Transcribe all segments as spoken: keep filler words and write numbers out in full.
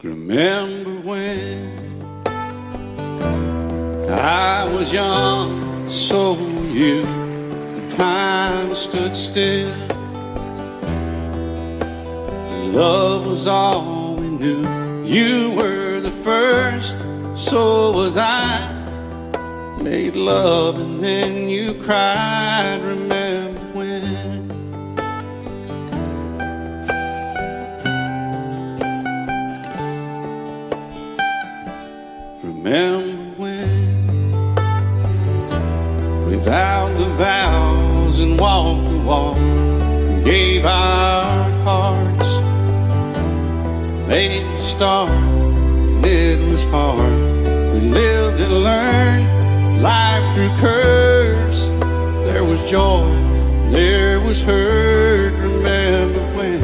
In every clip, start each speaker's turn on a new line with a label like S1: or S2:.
S1: Remember when I was young, so were you. Time stood still. Love was all we knew. You were the first, so was I. Made love and then you cried. Remember when? Remember when we vowed the vows and walked the walk and gave our hearts, made the start, and it was hard. We lived and learned life through curves. There was joy, there was hurt. Remember when?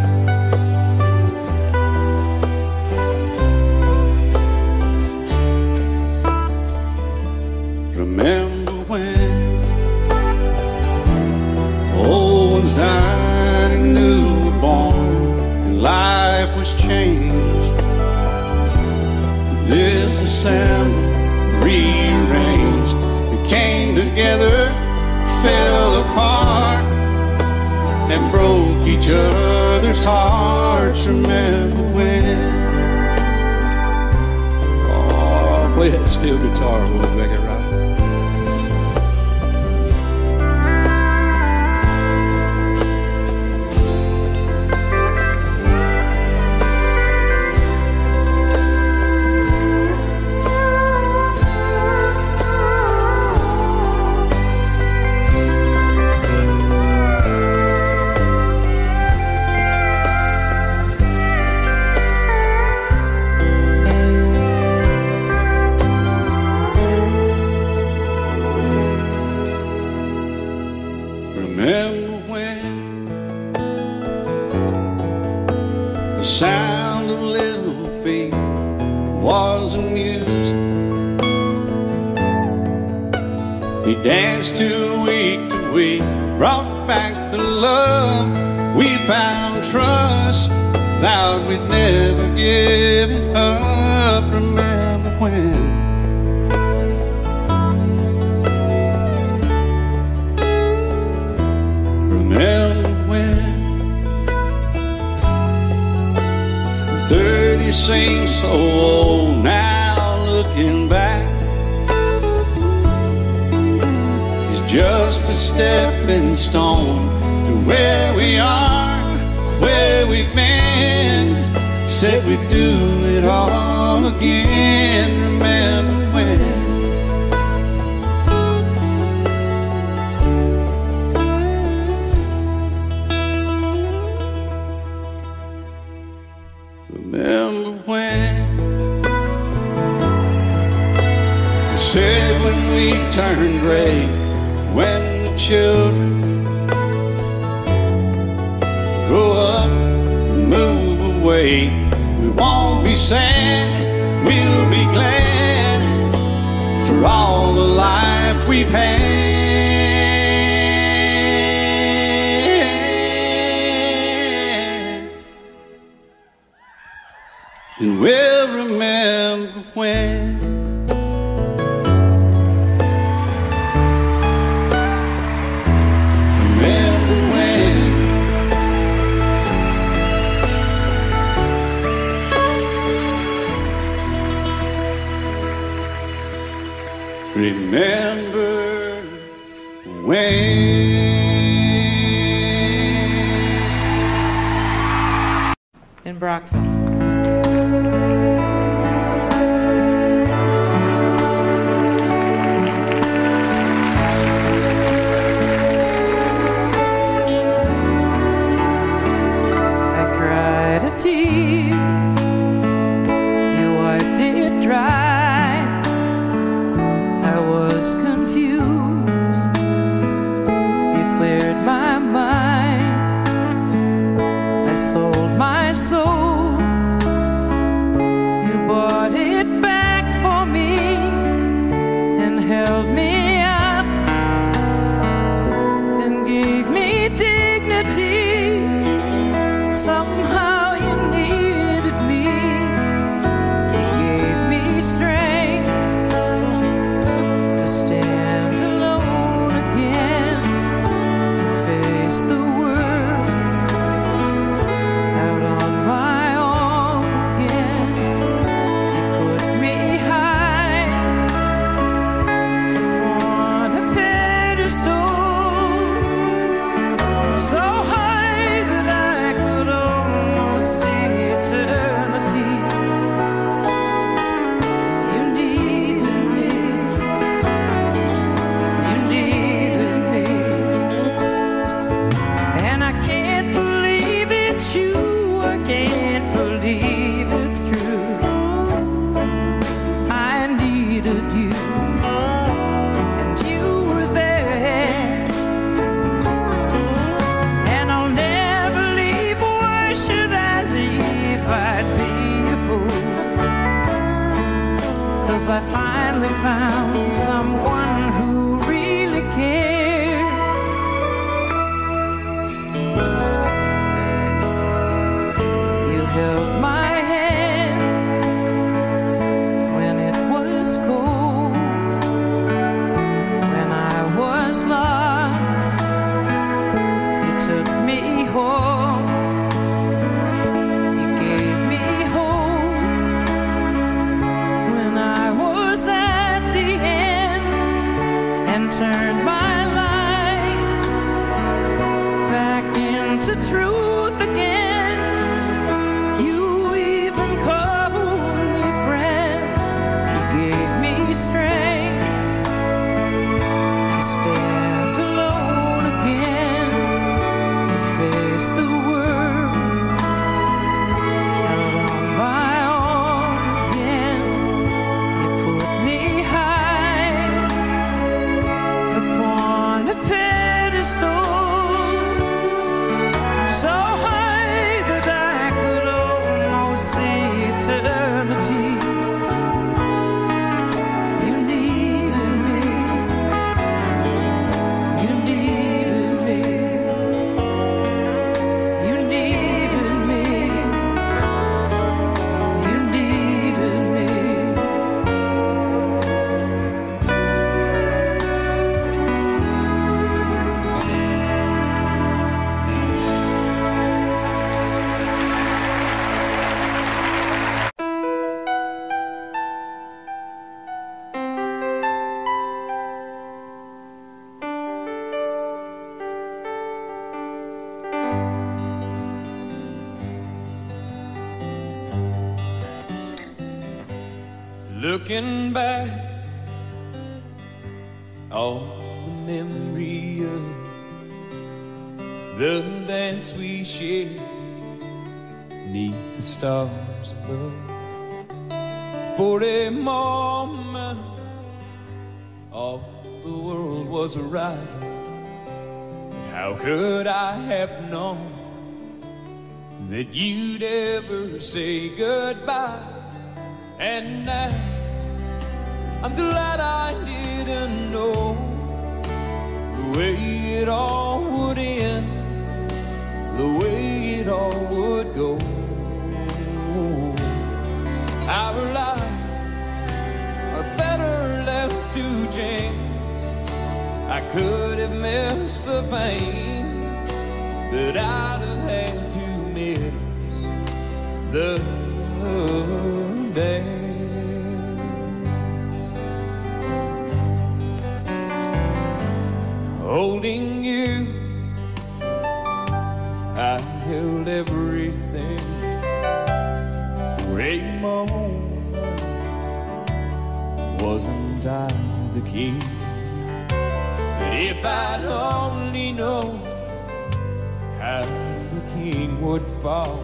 S1: Remember when old ones died and new were born, and life was changed, disassembled, rearranged. We came together, fell apart, and broke each other's hearts. Remember when? Oh, play that steel guitar, we'll make it right. Remember when the sound of little feet was amusing? We danced to week to week, brought back the love. We found trust, vowed we'd never give it up. Remember when? Remember when thirty seems so old now, looking back. It's just a stepping stone to where we are, where we've been. Said we'd do it all again. Remember when? Remember when they said when we turned gray, when the children grow up and move away, we won't be sad, we'll be glad for all the life we've had. And we'll remember when. Remember when. Remember when.
S2: In Brockville.
S3: You wiped it dry. I was confused. You cleared my mind. I sold my soul. You bought it back for me and held me up and gave me dignity. Somehow you need 'cause I finally found someone who really cares. You held my hand when it was cold, when I was lost. You took me home. You gave me hope when I was at the end, and turned my life back into truth again. You even called me friend. You gave me strength to stand alone again, to face the world out on my own again. You put me high upon a pedestal, so high that I could almost see eternity. You needed me. You needed me. You needed me. You needed me.
S1: Looking back, all the memory of the dance we shared neath the stars above. For a moment, all the world was right. How could I have known that you'd ever say goodbye? And now I'm glad I didn't know the way it all would end, the way it all would go. Our lives are better left to chance. I could have missed the pain, but I'd have had to miss the dance. Holding you, I held everything. For a moment, wasn't I the king? But if I'd only known how the king would fall,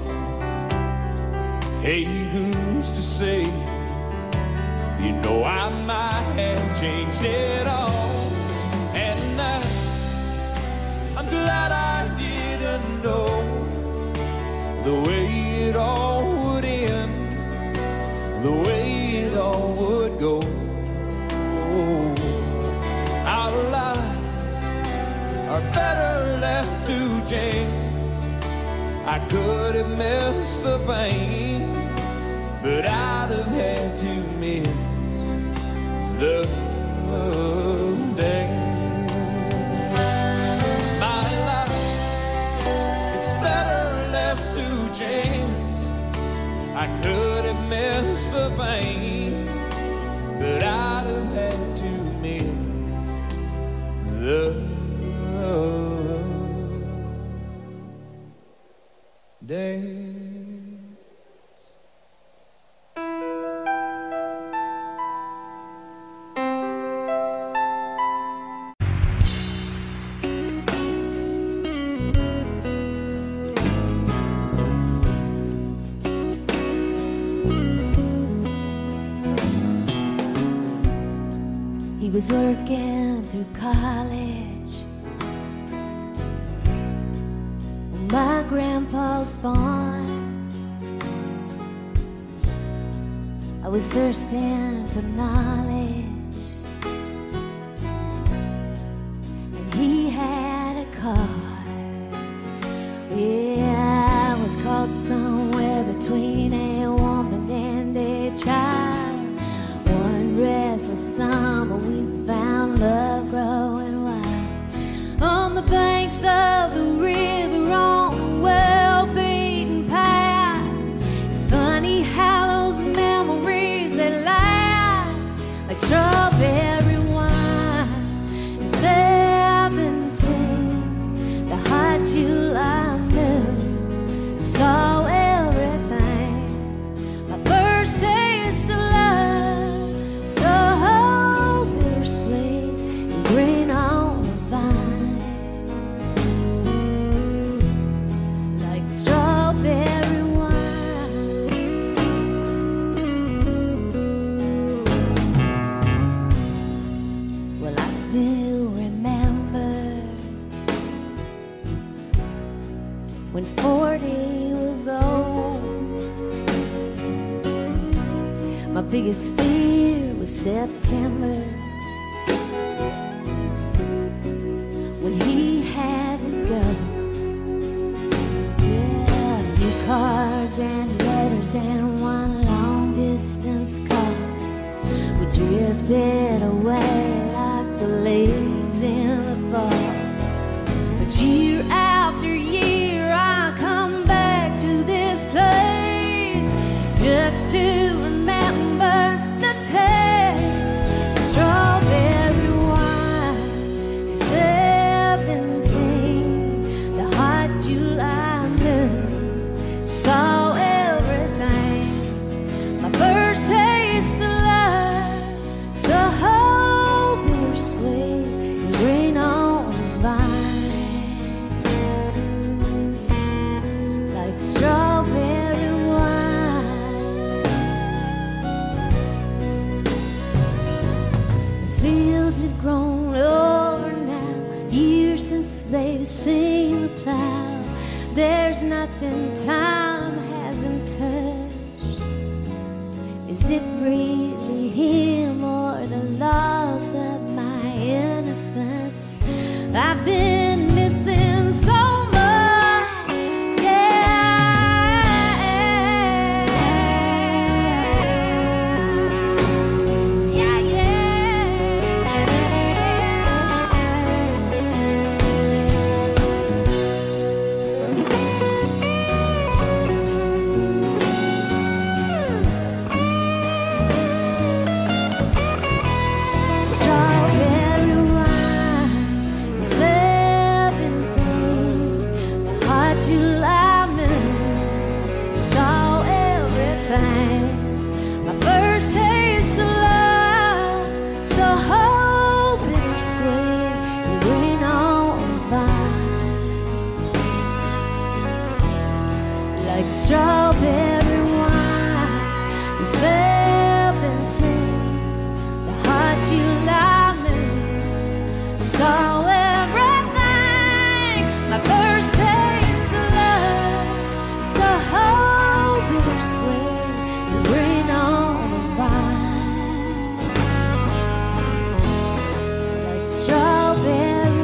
S1: hey, who's to say? You know, I might have changed it all. And now I'm glad I didn't know the way it all would end, the way it all would go. Our lives are better left to chance. I could have missed the pain, but I'd have had to miss the dance. My life, it's better left to chance. I could have missed the pain, but I'd have had to miss the dance.
S4: He was working through college on my grandpa's farm. I was thirsting for knowledge, and he had a car. Yeah, I was caught somewhere between a woman and a child. One restless summer we found love growing wild on the banks of the river, on the well-beaten path. It's funny how those memories, they last like strawberry wine. And seventeen, the hot July moon saw everything. My first taste of love, so bittersweet and green on the vine, like strawberry wine. Well, I still remember when forty was old. My biggest fear was September, when he had to go. Yeah, a few cards and letters and one long distance call. We drifted away like the leaves in the fall. But year after year I come back to this place just to remember the taste of strawberry wine. Seventeen, the hot July moon saw everything. My first taste of love, so bittersweet and green on the vine, like strawberry wine. The fields have grown over now, years since they've seen the plow. There's nothing time hasn't touched. Is it really him or the loss of my innocence? I've been missing so much, yeah, yeah, yeah. Strawberry wine, seventeen, the hot July moon saw everything. My first taste of love, so bittersweet and green on the vine, like strawberry wine. And seventeen, the hot July moon saw everything. My first taste of love, so bittersweet and green on the vine, like strawberry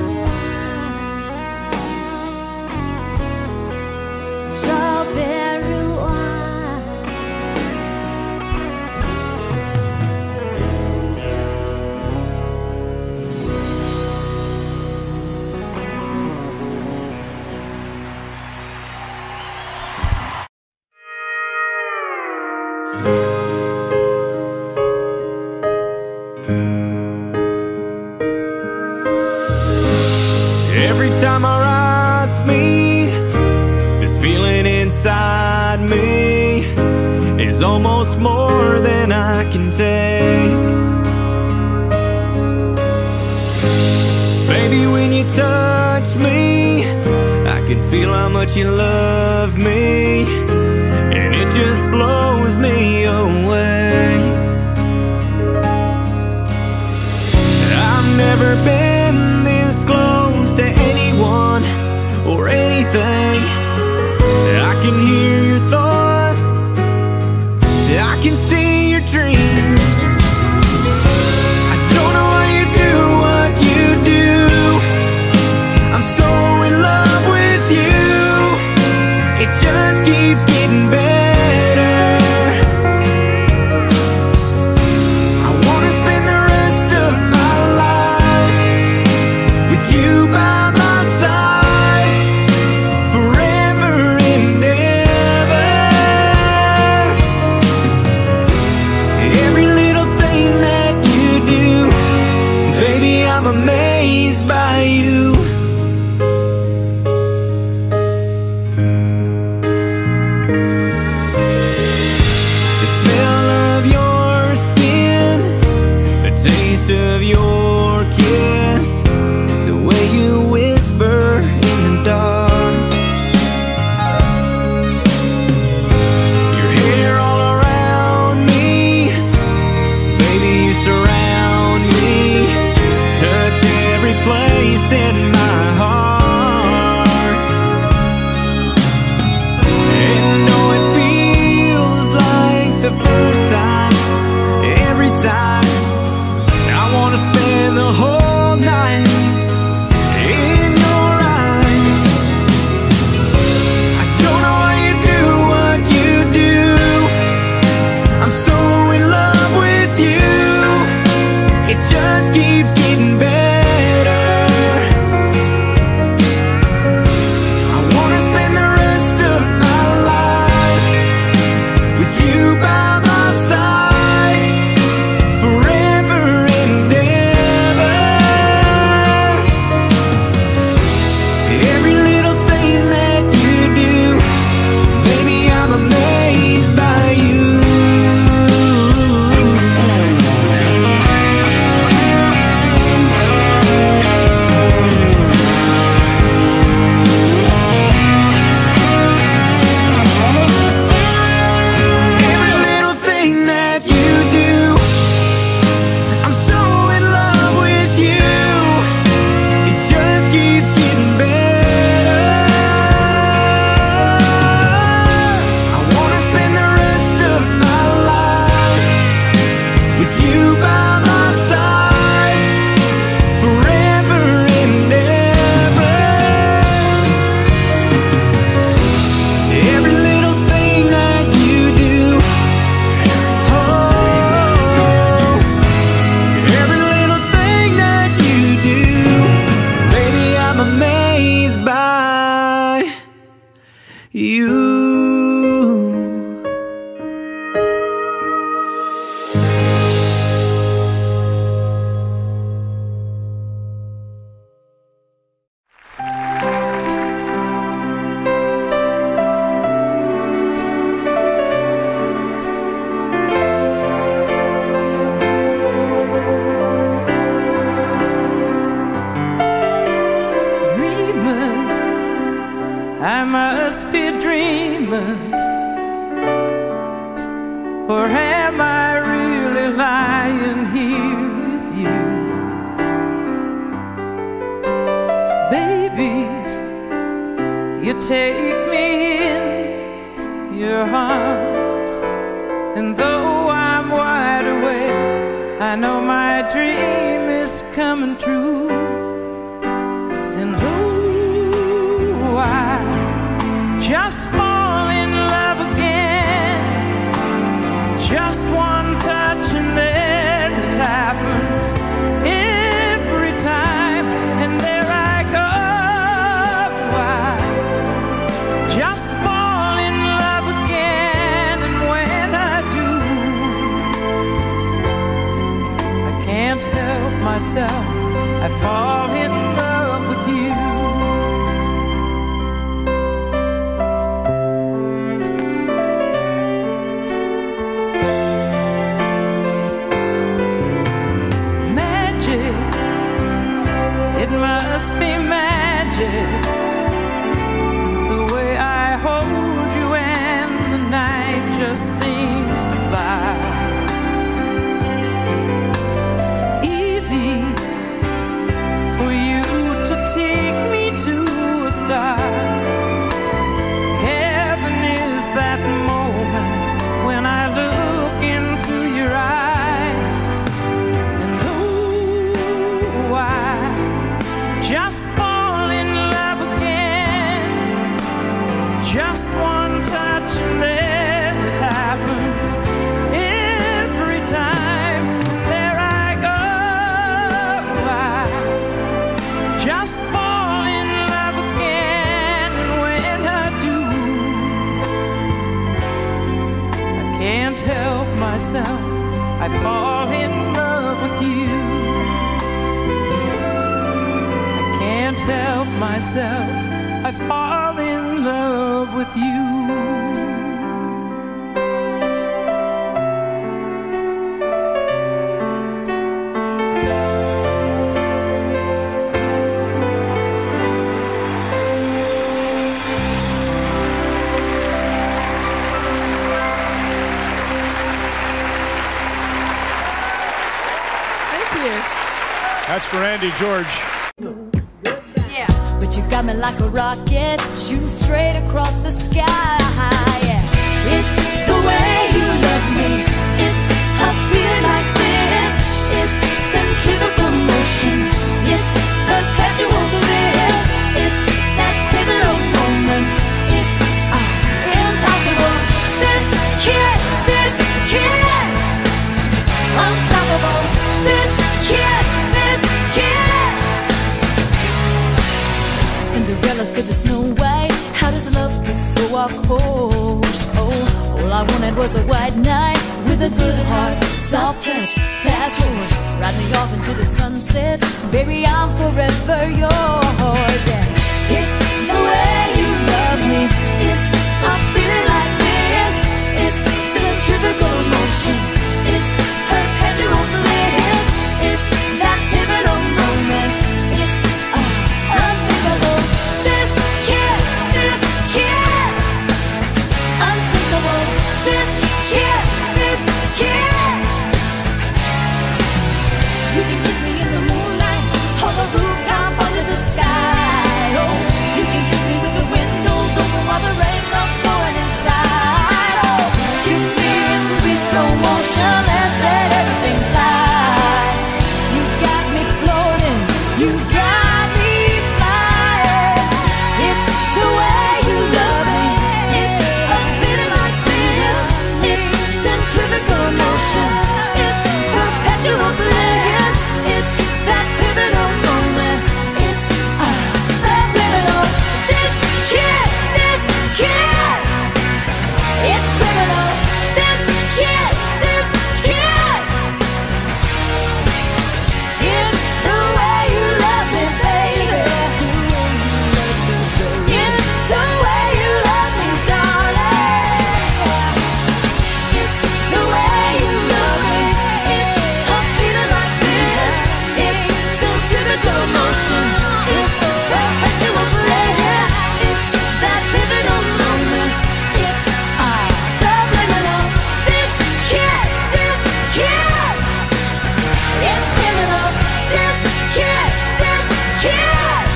S4: wine, strawberry wine.
S5: Every time our eyes meet, this feeling inside me is almost more than I can take. Baby, when you touch me, I can feel how much you love me, and it just blows me away. I've never been this close to anyone or anything. I can hear your thoughts, I can see your dreams. it just keeps getting better. I wanna spend the rest of my life with you by my side, forever and ever. Every little thing that you do, baby, I'm amazed by you. The smell of your skin, the taste of your kiss, the way you whisper in the dark, your hair all around me, baby, you surround me, touch every place in my heart, and know it feels like the first time, every time. I wanna spend the whole night in your eyes. I don't know how you do what you do, I'm so in love with you, it just keeps getting better. I wanna spend the rest of my life with you by my side, forever and ever. Every little thing that you do, baby, I'm amazed by you. Every little thing that you do, I'm so in love with you, it just keeps getting better. I wanna spend the rest of my life with you by my side, forever and ever. Every little thing that you do, oh, every little thing that you do, baby, I'm amazed by you.
S3: Dreaming, I must be dreaming, or am I really lying here with you? Baby, you take me in your arms, and though I'm wide awake, I know my dream is coming true. And oh, I just fall in love again, just one touch and then it happens every time, and there I go. I just fall in love again, and when I do, I can't help myself, I fall in love with you. Magic, it must be magic, the way I hold you and the night just seems to fly. Easy just one touch and then it happens every time. There I go, I just fall in love again, and when I do, I can't help myself, I fall in love with you. I can't help myself, I fall in love with you.
S2: Thank you.
S6: That's for Andy George.
S4: But you got me like a rocket, shooting straight across the sky. Yeah. It's the way you love me. It's a feeling like this. It's centrifugal motion. It's perpetual bliss. It's that pivotal moment. It's uh, impossible. This kiss, this kiss, unstoppable. This kiss, this kiss. Cinderella said to Snow White, how does love get so off course? Oh, all I wanted was a white knight with a good heart, soft touch, fast forward, ride me off into the sunset. Baby, I'm forever yours. Yeah. It's the way you love me. It's a feeling like this. It's centrifugal motion. It's perpetual bliss. It's that pivotal moment. It's uh, unbelievable. This kiss, this kiss, unsinkable. This kiss, this kiss. You can kiss me in the moonlight, on the rooftop, under the sky. Oh, you can kiss me with the windows open while the rain comes pouring inside. Oh, kiss me, kiss me so motionless that everything slide. You got me floating, you got me flying. It's the way you love me. It's a feeling like this. It's centrifugal motion. It's perpetual bliss. It's that pivotal moment. It's uh, subliminal. This kiss, this kiss, it's criminal. This kiss, this kiss, it's the way you love me, baby. It's the way you love me, darling. It's the way you love me. It's a feeling like this. It's centrifugal motion. It's perpetual bliss. It's that pivotal moment. It's uh, subliminal. This kiss, this kiss, it's criminal. This kiss, this kiss.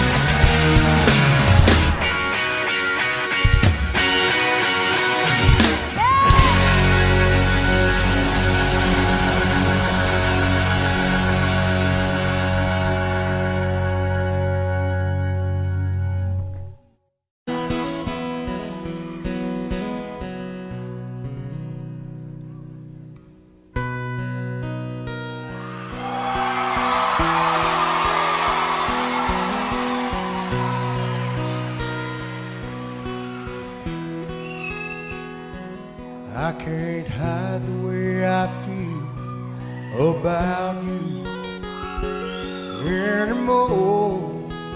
S7: I can't hide the way I feel about you anymore.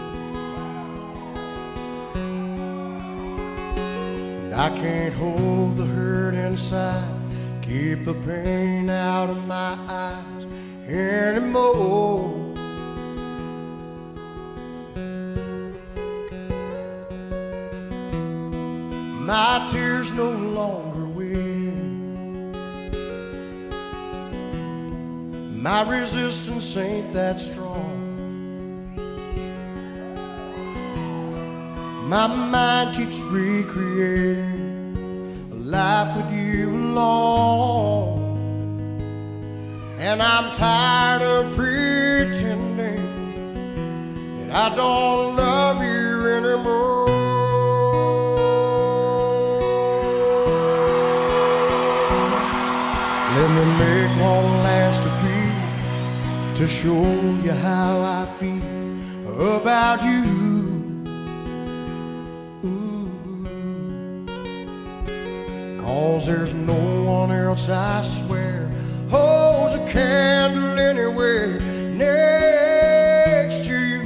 S7: And I can't hold the hurt inside, keep the pain out of my eyes anymore. My tears no longer win. My resistance ain't that strong. My mind keeps recreating a life with you alone. And I'm tired of pretending that I don't love you anymore. me make one last appeal to show you how I feel about you. Mm-hmm. 'Cause there's no one else, I swear, holds a candle anywhere next to you.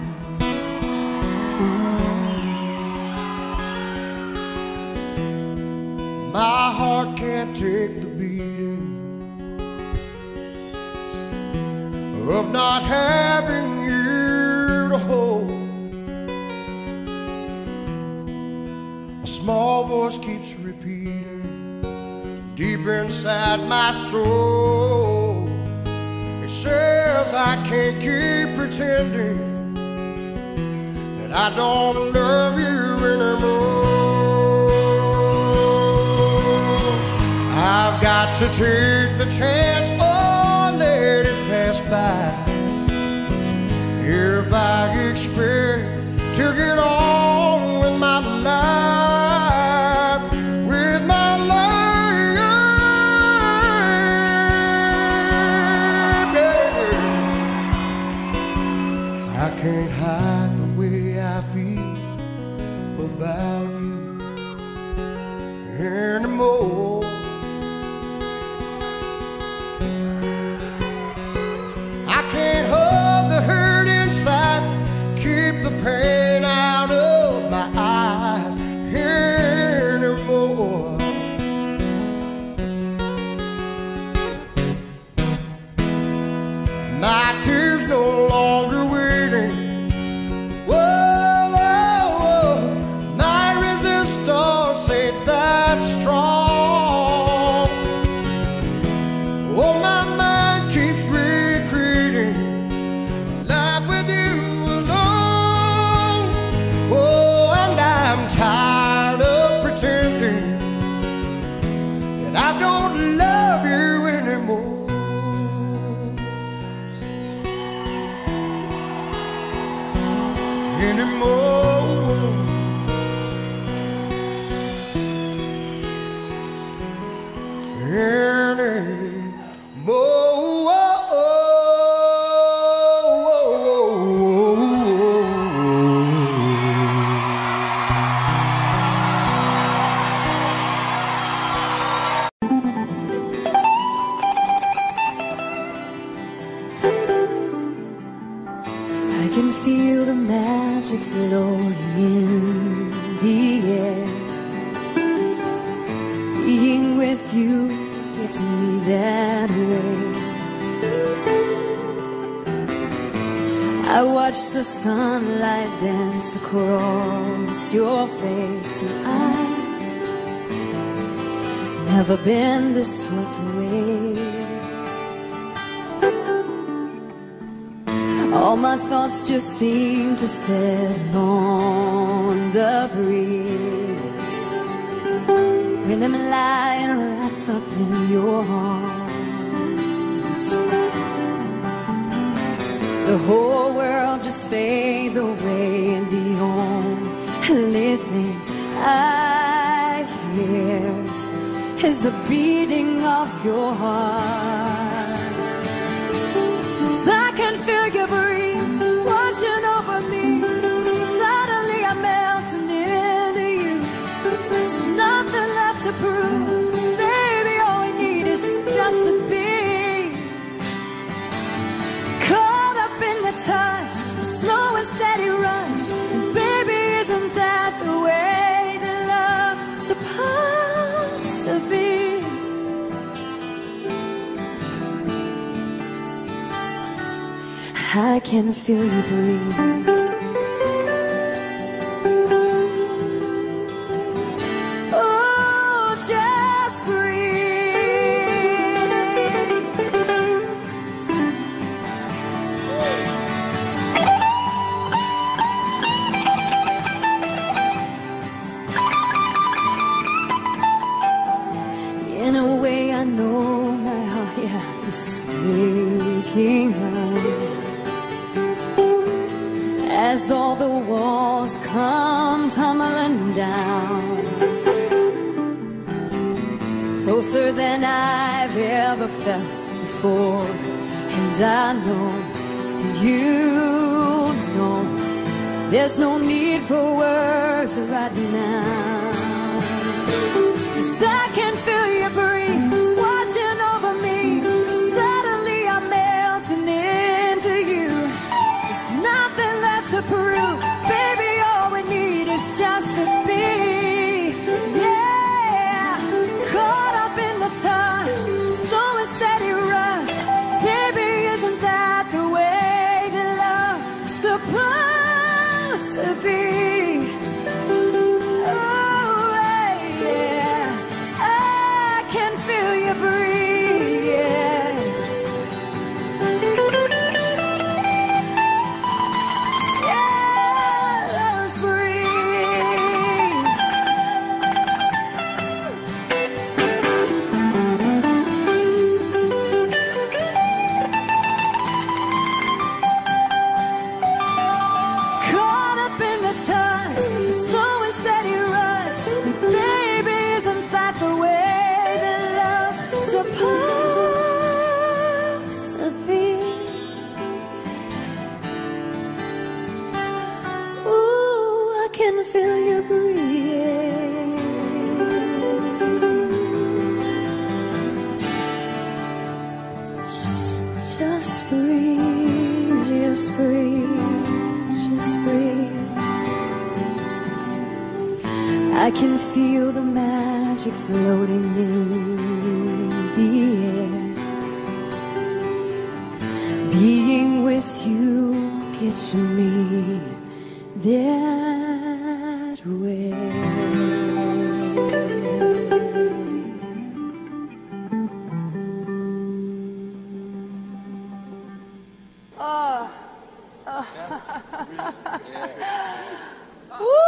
S7: Mm-hmm. My heart can't take the beating of not having you to hold. A small voice keeps repeating deep inside my soul. It says I can't keep pretending that I don't love you anymore. I've got to take the chance or let it pass by. If I expect to get on with my life, with my life, yeah. I can't hide the way I feel about you anymore. I can't hold the hurt inside, keep the pain out of my eyes anymore. My tears no longer waiting. Whoa, whoa, whoa. My resistance ain't that strong. Oh, my mind keeps recreating life with you alone. Oh, and I'm tired of pretending that I don't love you anymore. Anymore.
S4: I can feel the magic floating in the air. Being with you gets me that way. I watch the sunlight dance across your face, and I've never been this swept away. All my thoughts just seem to set on the breeze when I'm lying wrapped up in your arms. The whole world just fades away, and the only thing I hear is the beating of your heart. 'Cause I can feel your breath washing over me. Suddenly I'm melting into you. There's nothing left to prove. Baby, all we need is just to be caught up in the touch, a slow and steady rush. And baby, isn't that the way that love's supposed to be? I can feel you breathe. Oh, just breathe. In a way, I know my heart, yeah, is waking up closer than I've ever felt before. And I know, and you know, there's no need for words right now. 'Cause I can feel you breathe, washing over me. Suddenly I'm melting into you. There's nothing left to prove, baby, all we need is just to be. Yeah, caught up in the touch, slow and steady rush. Baby, isn't that the way that love's supposed to be? Oh, yeah, I can feel you breathe, yeah. Just breathe. Caught up in the touch, the slow and steady rush. Baby, isn't that the way that love's supposed to be? Ooh, I can feel you breathe. Just breathe, just breathe, just breathe. I can feel the magic floating in the air. Being with you gets me that way. Oh. Oh. Woo!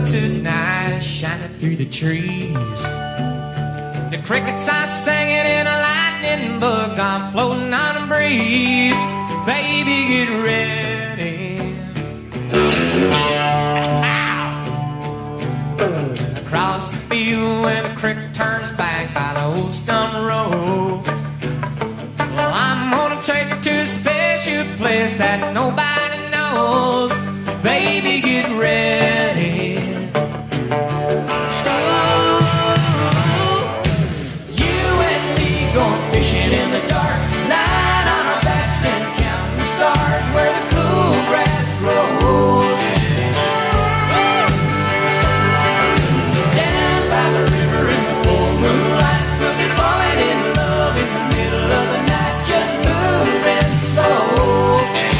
S5: good tonight, shining through the trees. The crickets are singing and the lightning bugs are floating on a breeze. Baby, get ready. Across the field where the creek turns back by the old stump road. Well, I'm gonna take you to a special place that nobody knows. Baby, get ready. Going fishing in the dark, lying on our backs and counting the stars where the cool grass grows. Down by the river in the full moonlight, we'll be falling in love in the middle of the night, just moving slow.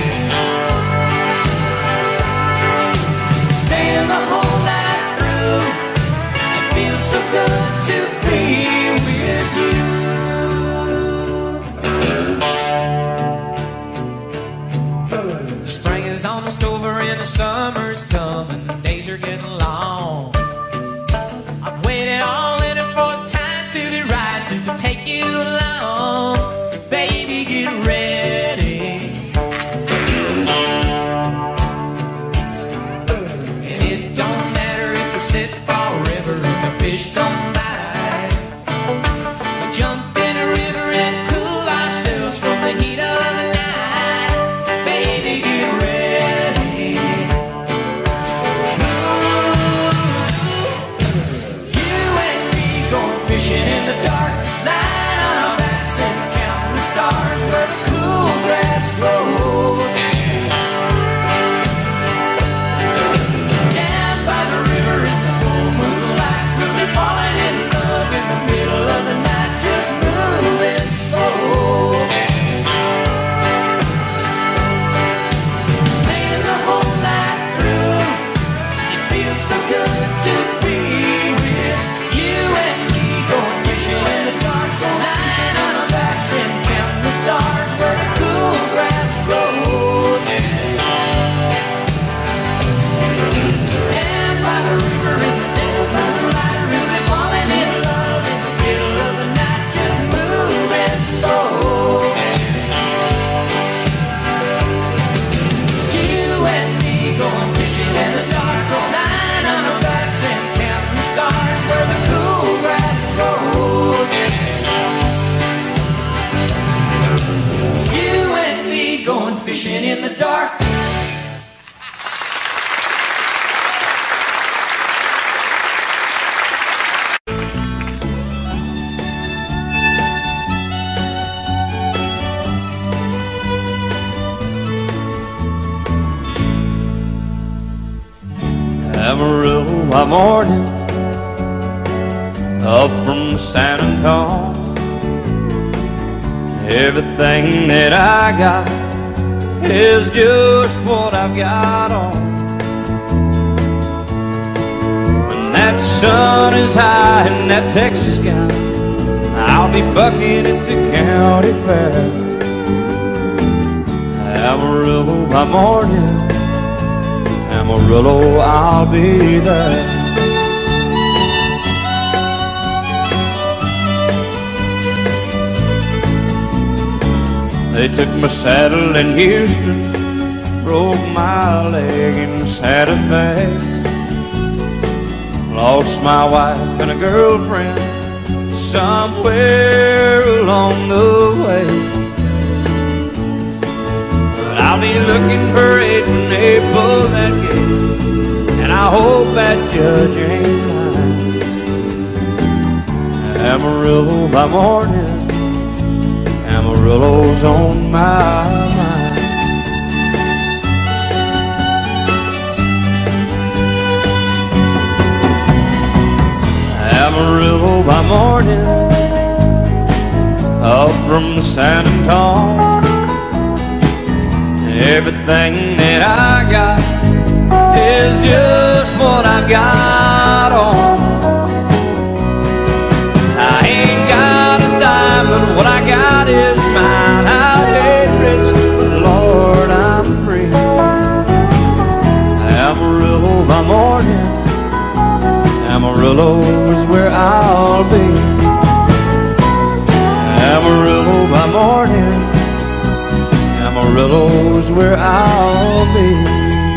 S5: Staying the whole night through, it feels so good to be with you. Spring is almost over and the summer's coming. Days are getting long. I've waited all winter for time to be right, just to take you along. Baby, get ready. And it don't matter if we sit forever and the fish don't bite. We jump in the river and cool ourselves from the heat of the night. Baby, get ready. Ooh, you and me going fishing in the dark, lying on our backs and counting the stars where the cool grass grows. Down by the river in the full moonlight, we'll be falling in love in the middle of the night, just moving slow. Staying the whole night through, it feels so good to be with you and me, going fishing in the dark, lying on our backs and counting the stars where the cool grass grows. Down by the river in the full moonlight, we'll be falling in love in the middle of the night, just moving slow. You and me going fishing in the dark, lying on our backs and counting the stars where the cool grass grows. You and me going fishing in the dark.
S8: Amarillo by morning, up from San Antonio. Everything that I got is just what I've got on. When that sun is high in that Texas sky, I'll be bucking into County Fair. Amarillo by morning, Amarillo, I'll be there. They took my saddle in Houston, broke my leg in Santa Fe. Lost my wife and a girlfriend somewhere along the way. But I'll be looking for it when they pull that gate, and I hope that judge ain't lying. Amarillo by morning, Amarillo's on my mind. Amarillo by morning, up from San Antonio. Everything that I got is just what I've got on. I ain't got a dime, but what I got is mine. I ain't rich, but Lord, I'm free. Amarillo by morning, Amarillo is where I'll be. Amarillo by morning, Amarillo is where I'll be.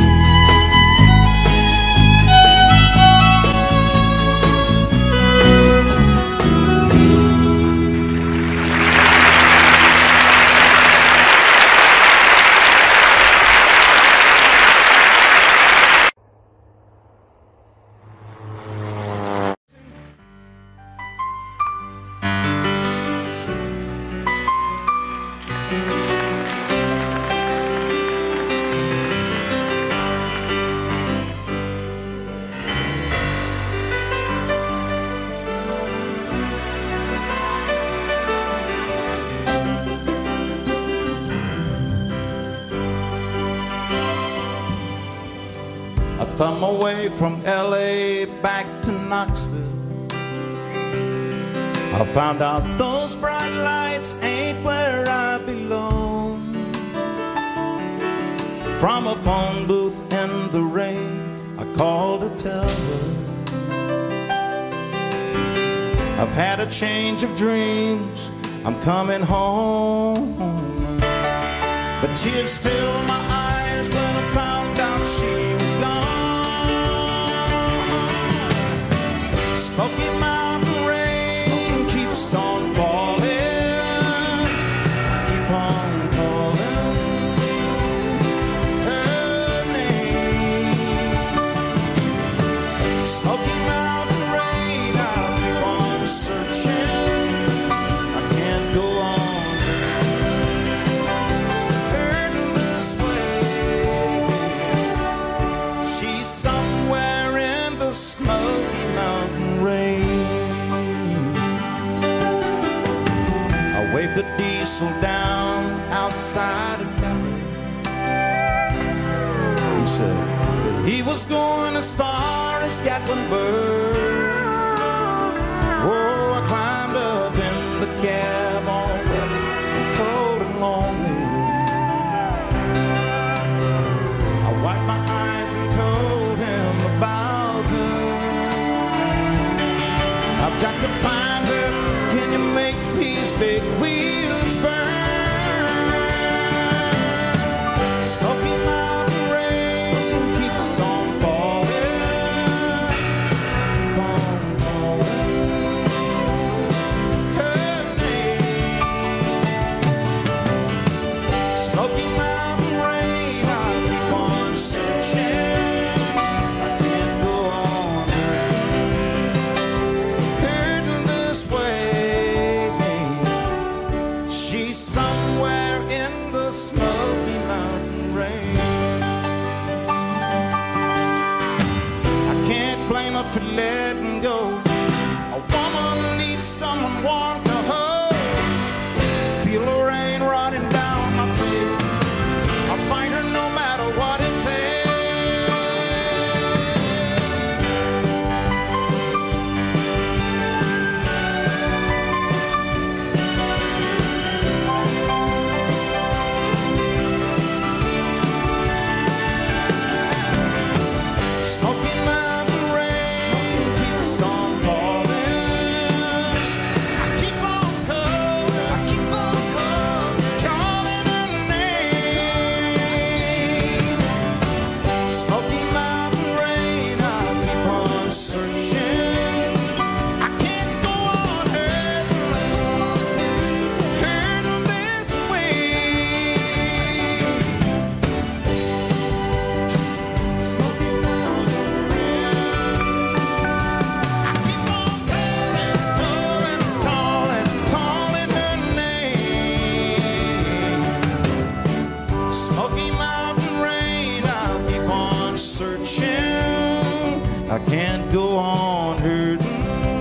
S1: I thumb away from L A back to Knoxville. I found out those bright lights ain't where I belong. From a phone booth in the rain, I called to tell her I've had a change of dreams, I'm coming home. But tears filled my eyes when I found out she was gone. Smoky Mountain rain keeps on falling, keep on calling her name. Smoky Mountain rain, I'll keep on searching. I can't go on hurting this way. She's somewhere in the Smoky Mountain rain. I waved the diesel down outside a cafe. He said that he was going as far as Gatlinburg. Oh, I climbed up in the cab, all wet and cold and lonely. I wiped my eyes and told him about her. I've got to find her. Can you make these big wheels burn? Smoky Mountain rain keeps on falling, keep on calling her name. Smoky Mountain rain, I'll keep on searching. I can't go on hurting this way. She's somewhere in the Smoky Mountain rain. I can't blame her for letting go. A woman needs someone warm to hold. Feel the rain running down my face. I'll find her no matter what it takes. Smoky Mountain rain keeps on falling. I keep on calling, I keep on calling, calling her name. Smoky Mountain rain, I'll keep on searching. I can't go on hurting, hurting this way. Smoky Mountain rain, I keep on calling, calling, calling, calling her name. Smoky Mountain rain, I'll keep on searching. I can't go on hurting,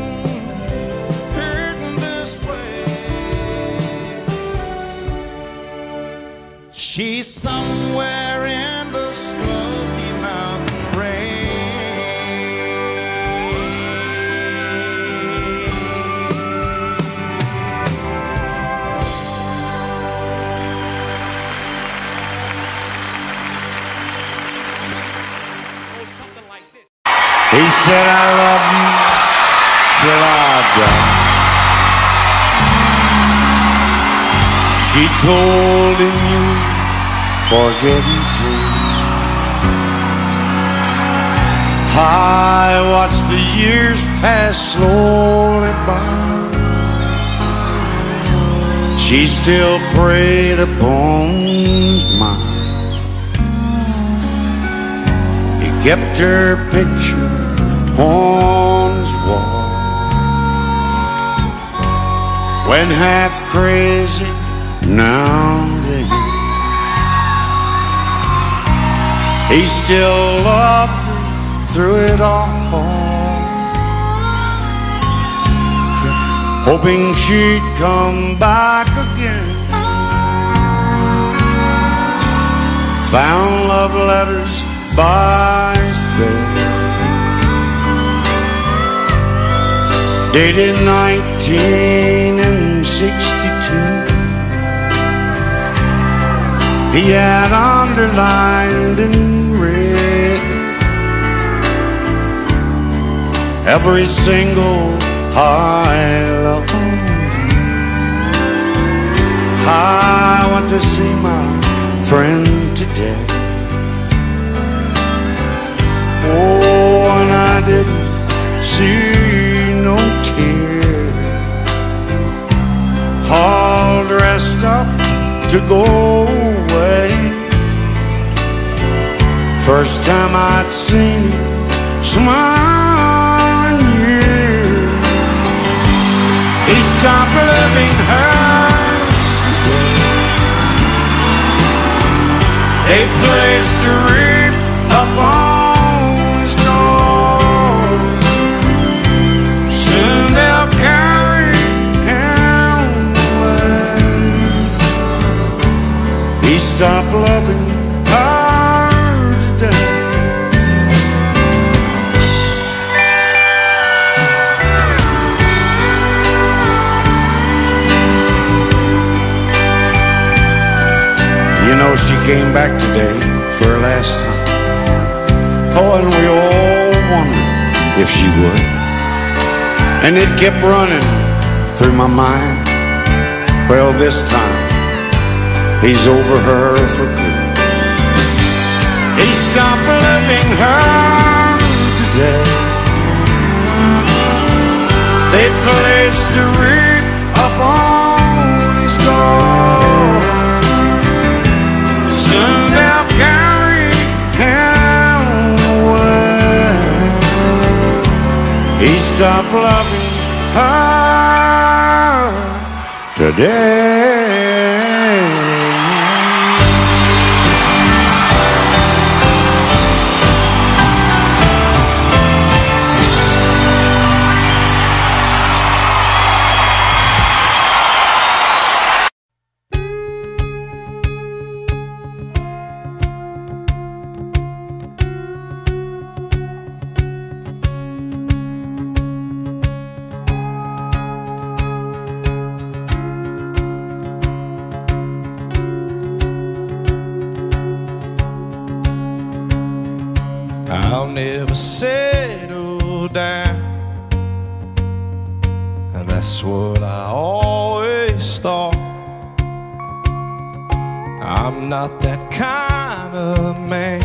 S1: hurting this way. She's somewhere in the Smoky Mountain rain.
S9: He said, I love you.
S1: till I die. She told him you forget me too. I watched the years pass slowly by. She still preyed upon his mind. He kept her picture on his wall. When half crazy now and then, he still loved her through it all, hoping she'd come back again. Found love letters by his bed, dated nineteen sixty-two. He had underlined in red every single I love you. I want to see my friend today. Oh, and I didn't see no tears. All dressed up to go away. First time I'd seen him smiling years. He stopped loving her. They placed a wreath up on his door. Soon they'll carry him away. He stopped loving her today. You know, she came back today for her last time. Oh, and we all wondered if she would. And it kept running through my mind. Well, this time, he's over her for good. He stopped loving her today. They placed a wreath up on his door. Soon they'll carry him away. He stopped loving her today.
S3: I'll never settle down, and that's what I always thought. I'm not that kind of man.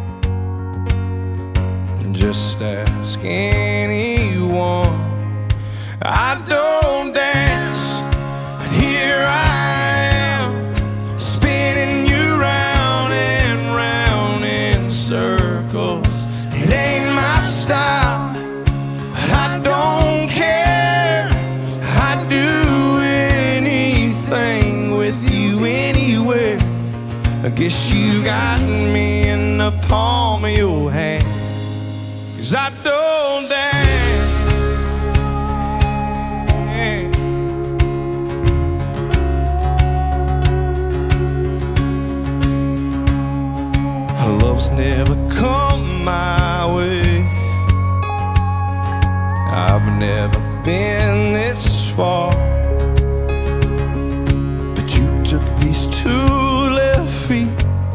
S3: Just ask anyone. I don't dance, but here I am, spinning you round and round in circles. It ain't my style, but I don't care. I'd do anything with you anywhere. I guess you got me in the palm of your hand, 'cause I don't dance. Love's never come my way. I've never been this far, but you took these two left feet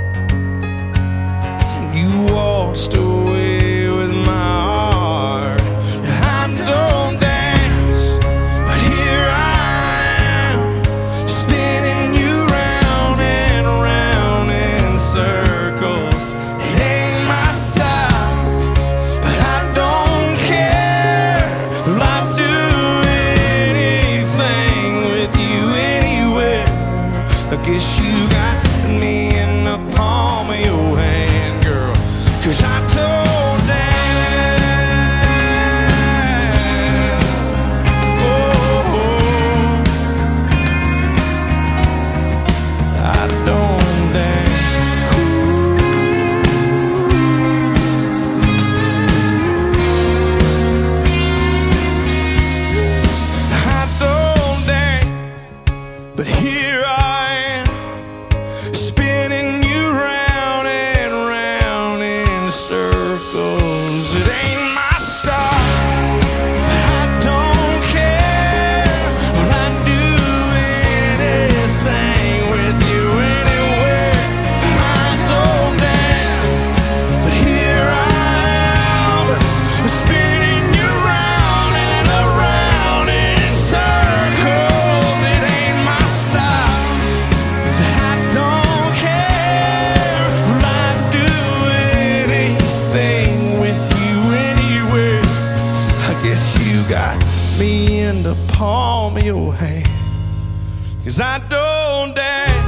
S3: and you waltzed away with my heart. I don't dance. got me in the palm of your hand, 'cause I don't dance.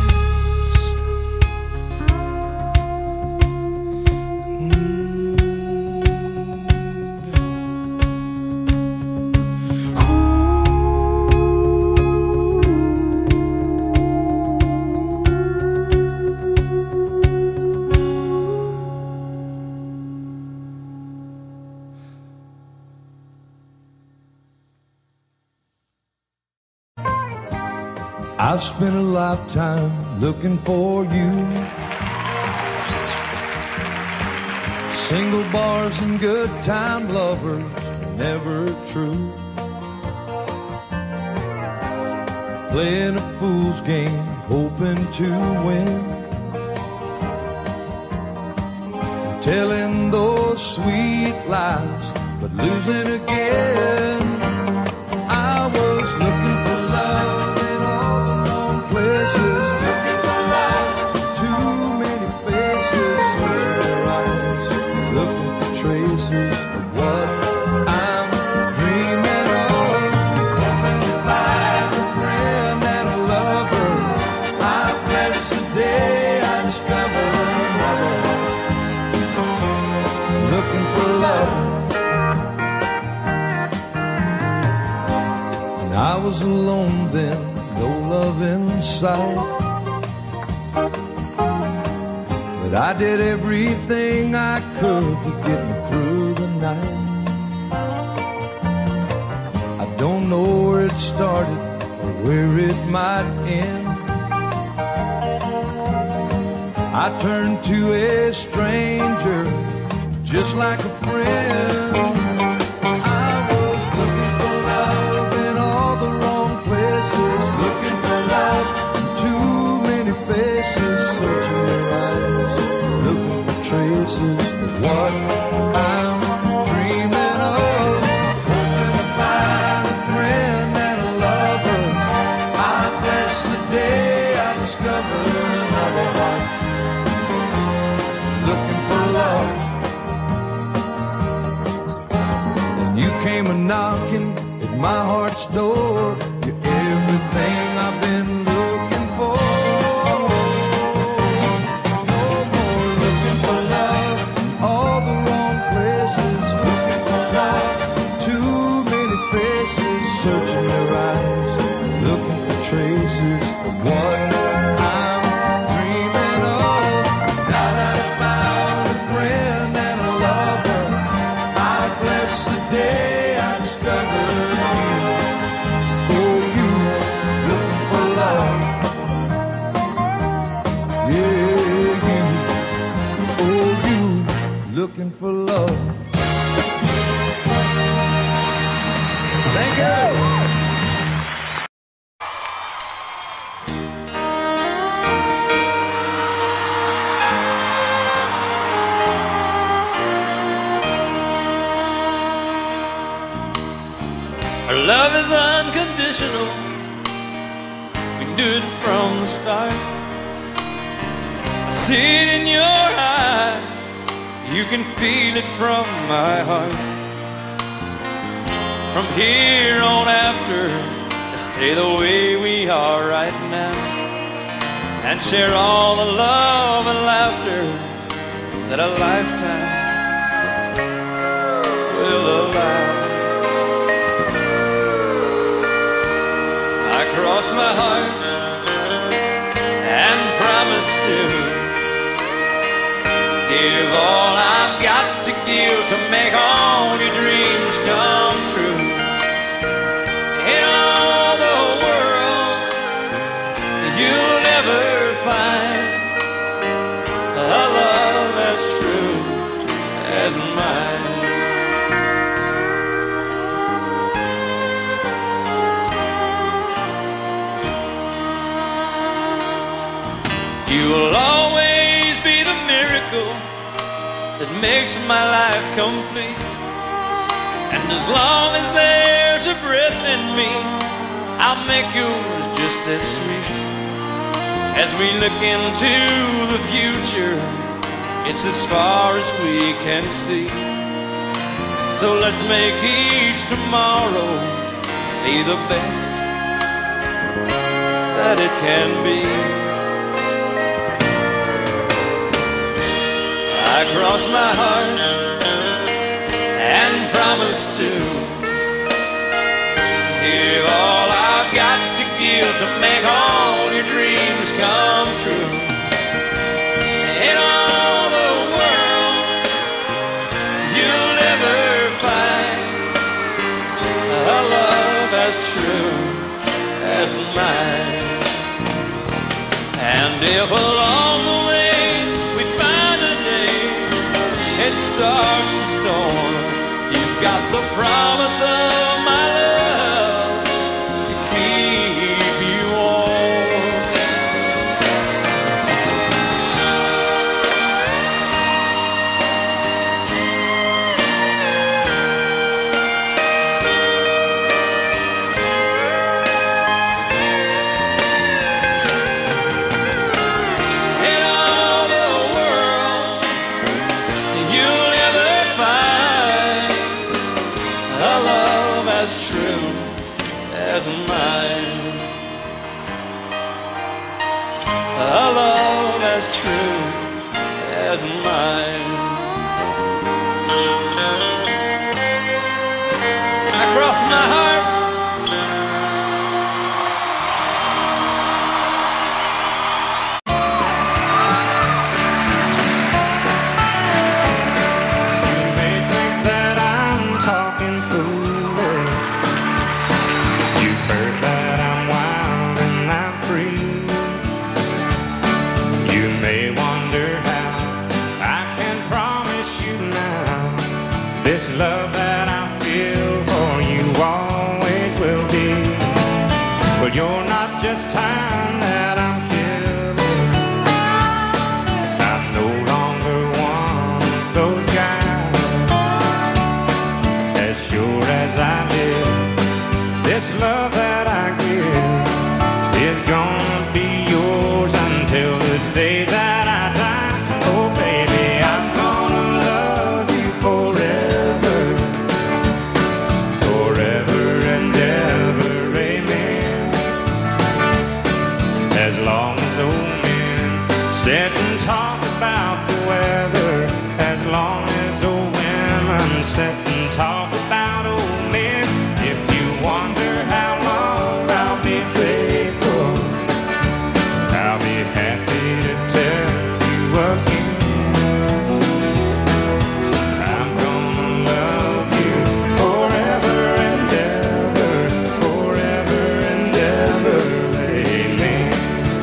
S9: I've spent a lifetime looking for you. Single bars and good time lovers, never true. Playing a fool's game, hoping to win. Telling those sweet lies, but losing again. I was looking for love. I was alone then, no love in sight, but I did everything I could to get me through the night. I don't know where it started or where it might end. I turned to a stranger just like a friend. What I'm dreaming of, hoping to find a friend and a lover. I bless the day I discovered another one, looking for love. And you came a knocking at my heart's door. You're everything I've been looking for. Traces of what I'm dreaming of. Now that I found a friend and a lover, I bless the day I discovered you. Oh, you looking for love. Yeah, you. Oh, you looking for love. Thank you.
S8: Our love is unconditional. We do it from the start. I see it in your eyes. You can feel it from my heart. From here on after, let's stay the way we are right now, and share all the love and laughter that a lifetime will allow. Cross my heart and promise to give all I've got to give to make all your dreams come true. In all the world, you'll never find a love as true as mine. You will always be the miracle that makes my life complete. And as long as there's a breath in me, I'll make yours just as sweet. As we look into the future, it's as far as we can see. So let's make each tomorrow be the best that it can be. I cross my heart and promise to give all I've got to give to make all your dreams come true. In all the world you'll never find a love as true as mine. And if along the way we find a day it starts to storm, you've got the promise of my love to keep you warm. In all the world you'll never find a love as true as mine. A love as true as mine. I cross my heart
S5: love that I feel for you always will be. But you're not just time that I'm killing. I'm no longer one of those guys. As sure as I live, this love that I give is gonna be yours until the day that I die. Oh baby, I'm gonna love you forever. As long as old men sit and talk about the weather, as long as old women sit and talk about old men, if you wonder how long I'll be faithful, I'll be happy to tell you again. I'm gonna love you forever and ever, forever and ever. Amen.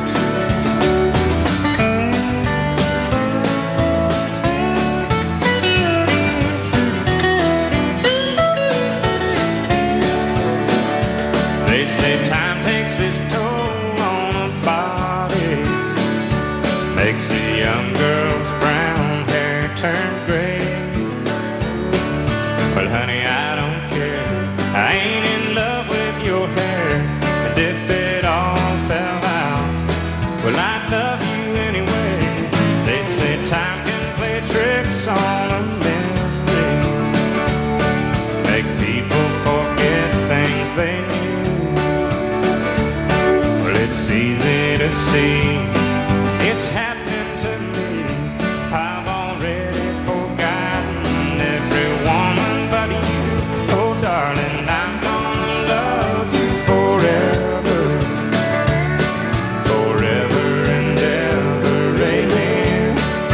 S5: They say time takes its toll on a body, makes the young girl's brown hair turn gray. Well, honey, I don't care. I ain't in love with your hair. And if it all fell out, well, I love you anyway. They say time can play tricks on a memory, make people forget things they knew. It's easy to see, it's happening to me. I've already forgotten every woman but you. Oh darling, I'm gonna love you forever, forever and ever, amen.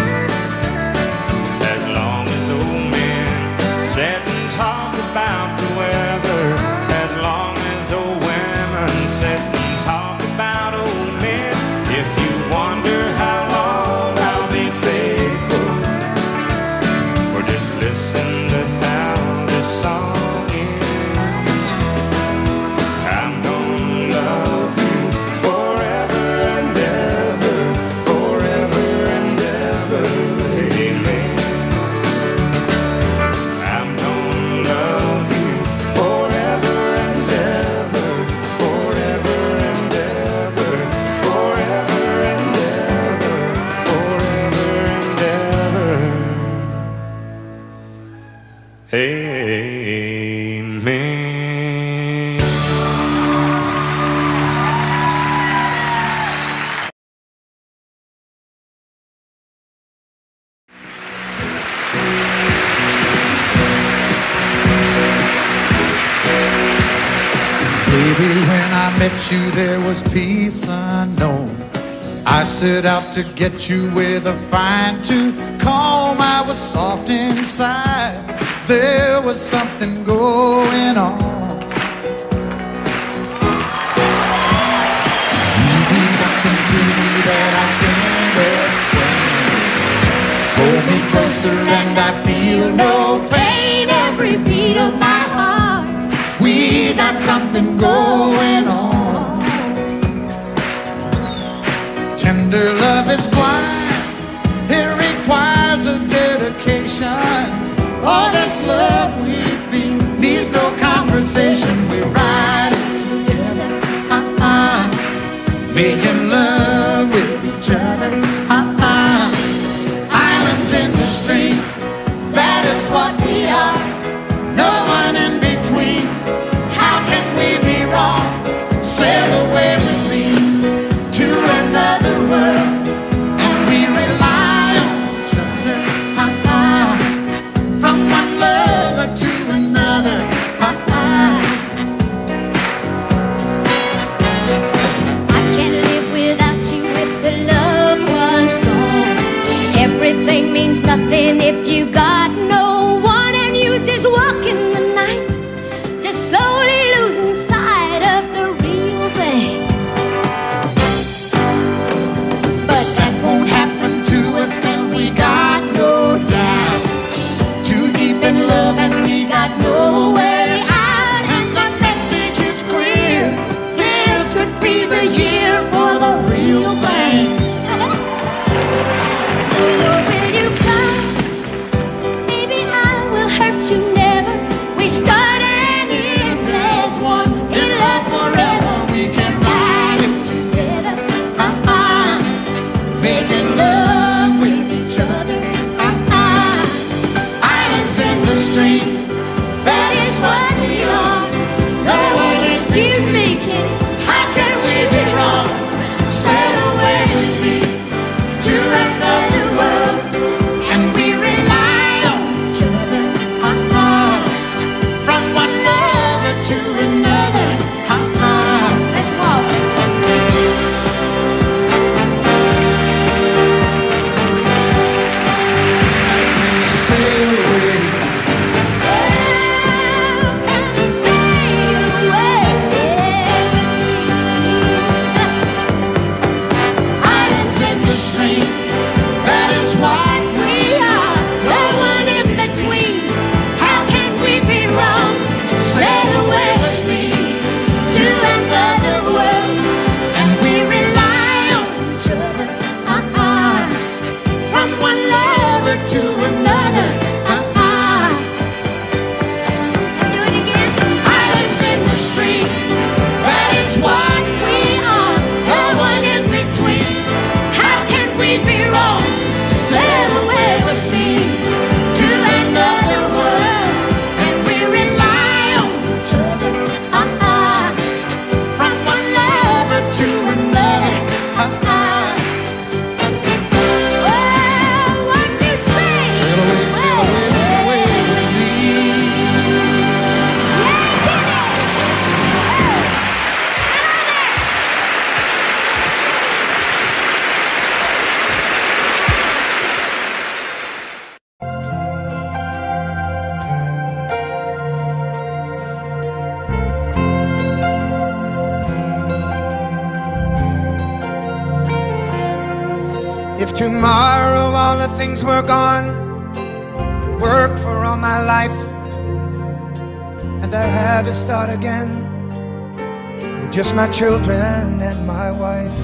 S5: As long as old men sit and talk about the weather, as long as old women sit and talk about old men, if
S10: I met you, there was peace unknown. I set out to get you with a fine tooth comb. I was soft inside, there was something going on. You do something to me that I can't explain. Hold me closer and I feel no pain. Every beat of my heart, we got something going on. Tender love is blind, it requires a dedication. All this love we feel needs no conversation. We ride it together, uh-uh, making love with each other, uh-uh. Islands in the stream, that is what we are. No one in between. How can we be wrong? Sail away with me to another world, and we rely on each other, uh-uh, from one lover to another, uh-uh.
S4: I can't live without you if the love was gone. Everything means nothing if you got no one, and you just walk in the night, just slowly losing sight of the real thing.
S10: We got no doubt, too deep in love and we got no way out. And the message is clear, this could be the year for the real thing.
S4: Will you come? Maybe I will hurt you never. We start and end as one, in love forever.
S10: We can ride it together, uh-uh, making love with each other, uh-uh. Islands in the stream, that is what we are. No one excuse me, kid, how can we be wrong? Sail away with me to another world, and we rely on each other, uh-uh, from one lover to another, uh-uh.
S4: Let's walk.
S10: Sail away. Islands in the stream, that is what we are.
S4: No one in between.
S10: How can we be wrong? Sail away with me to another world, and we rely on each other, uh-uh, from one lover to another, uh-uh.
S4: Do it again.
S10: Islands in the stream, that is what we are. No one in between. How can we be wrong? Sail away with me to another world, and we rely on each other, uh-uh, from one lover to another, uh-uh.
S4: Well, what you say?
S10: Sail away, sail away, sail away with me.
S9: If tomorrow all the things were gone, worked for all my life, and I had to start again with just my children and my wife,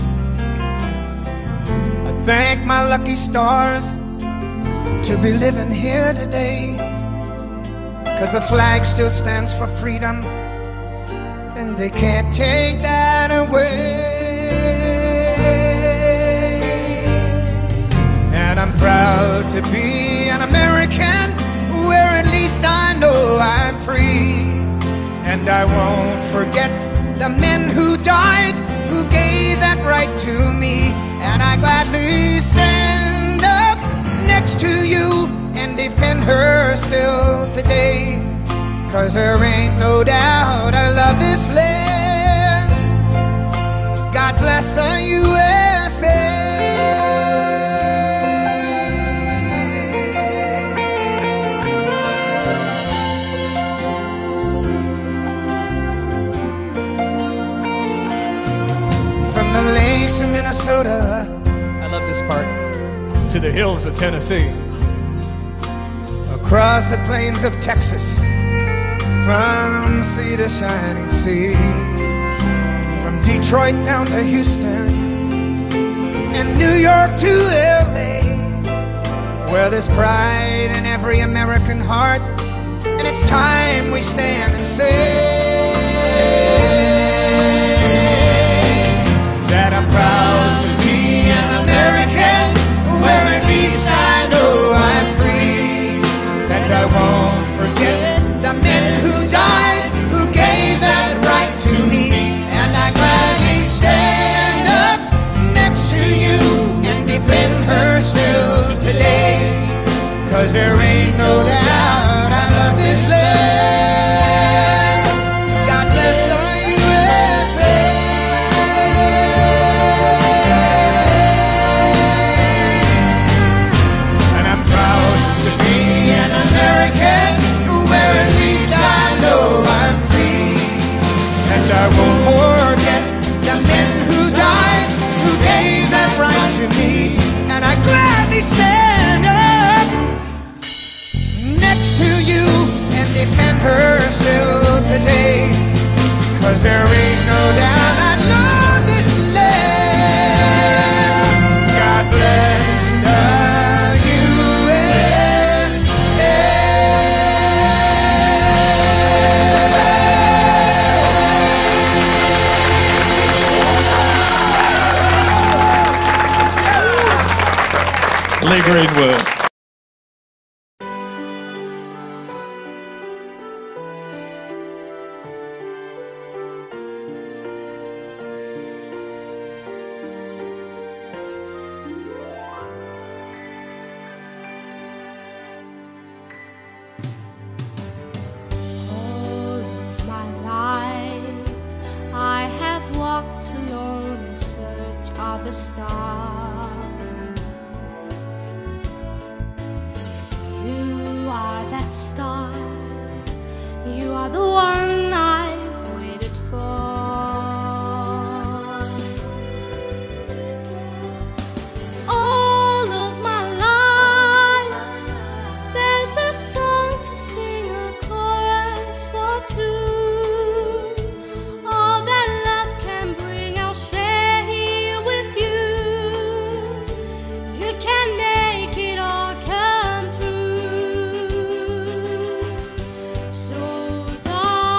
S9: I thank my lucky stars to be living here today, 'cause the flag still stands for freedom, and they can't take that away. And I'm proud to be an American, where at least I know I'm free. And I won't forget the men who died, who gave that right to me. And I gladly stand up next to you and defend her still today. 'Cause there ain't no doubt I love this land.
S6: the hills of Tennessee.
S11: Across the plains of Texas, from sea to shining sea, from Detroit down to Houston, and New York to L A, where there's pride in every American heart, and it's time we stand and say that I'm proud to be an American, where at least I know I'm free, and I won't forget the men who died, who gave that right to me, and I gladly stand up next to you and defend her still today, 'cause there ain't no doubt I love this land. God bless the U S A. And I'm proud to be an American, where at least I know I'm free, and I won't forget the men who died, who gave that right to me, and I gladly stand up next to you and defend her still today, 'cause there ain't no doubt I love this land. God bless the U S A.
S6: Lee Greenwood.
S12: All of my life I have walked alone in search of a star. You are that star, you are the one I've waited for. All of my life there's a song to sing, a chorus for two. All that love can bring I'll share here with you. You can make it all come true. So darling,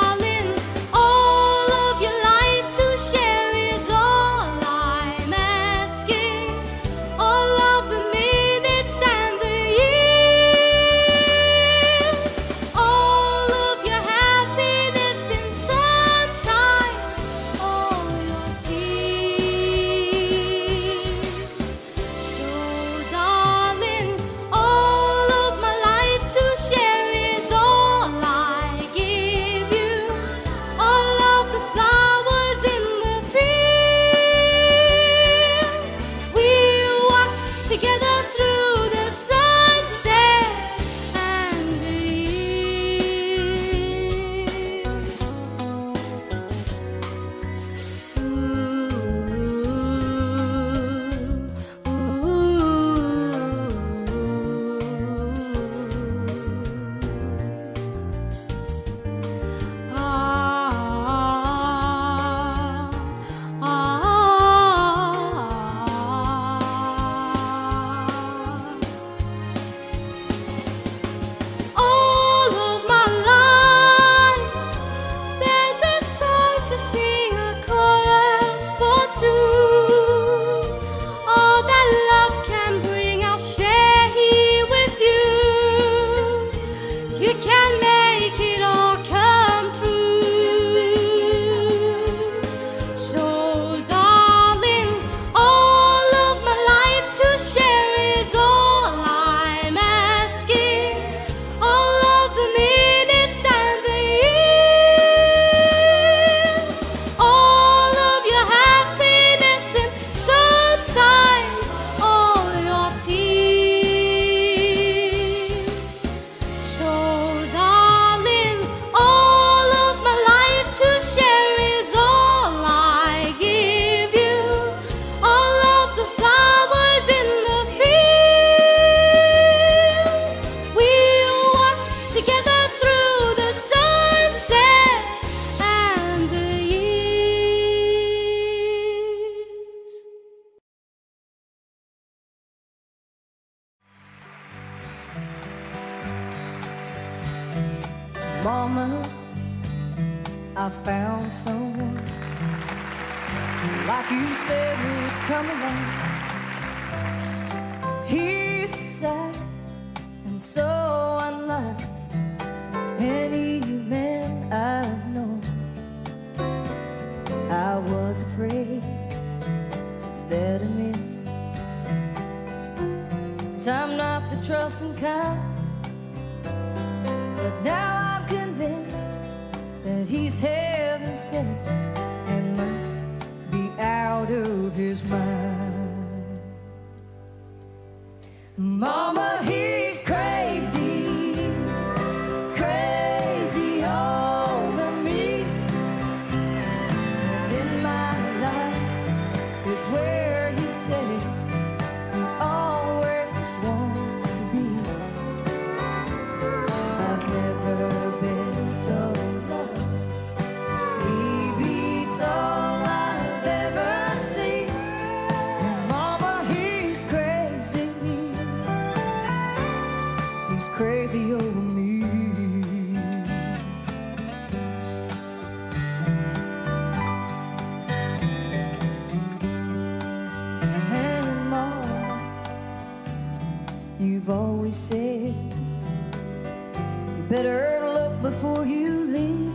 S13: I found someone like you said would come along. He's sad and so unlike any man I've known. I was afraid to let him in, 'cause I'm not the trusting kind. But now I'm convinced that he's heaven sent and must be out of his mind. Mama, he's crazy, crazy over me. And in my life is where he says he always wants to be. I've never been so loved. He beats all I've ever seen. And Mama, he's crazy. He's crazy over me. And Mama, you've always said you better look before you leave.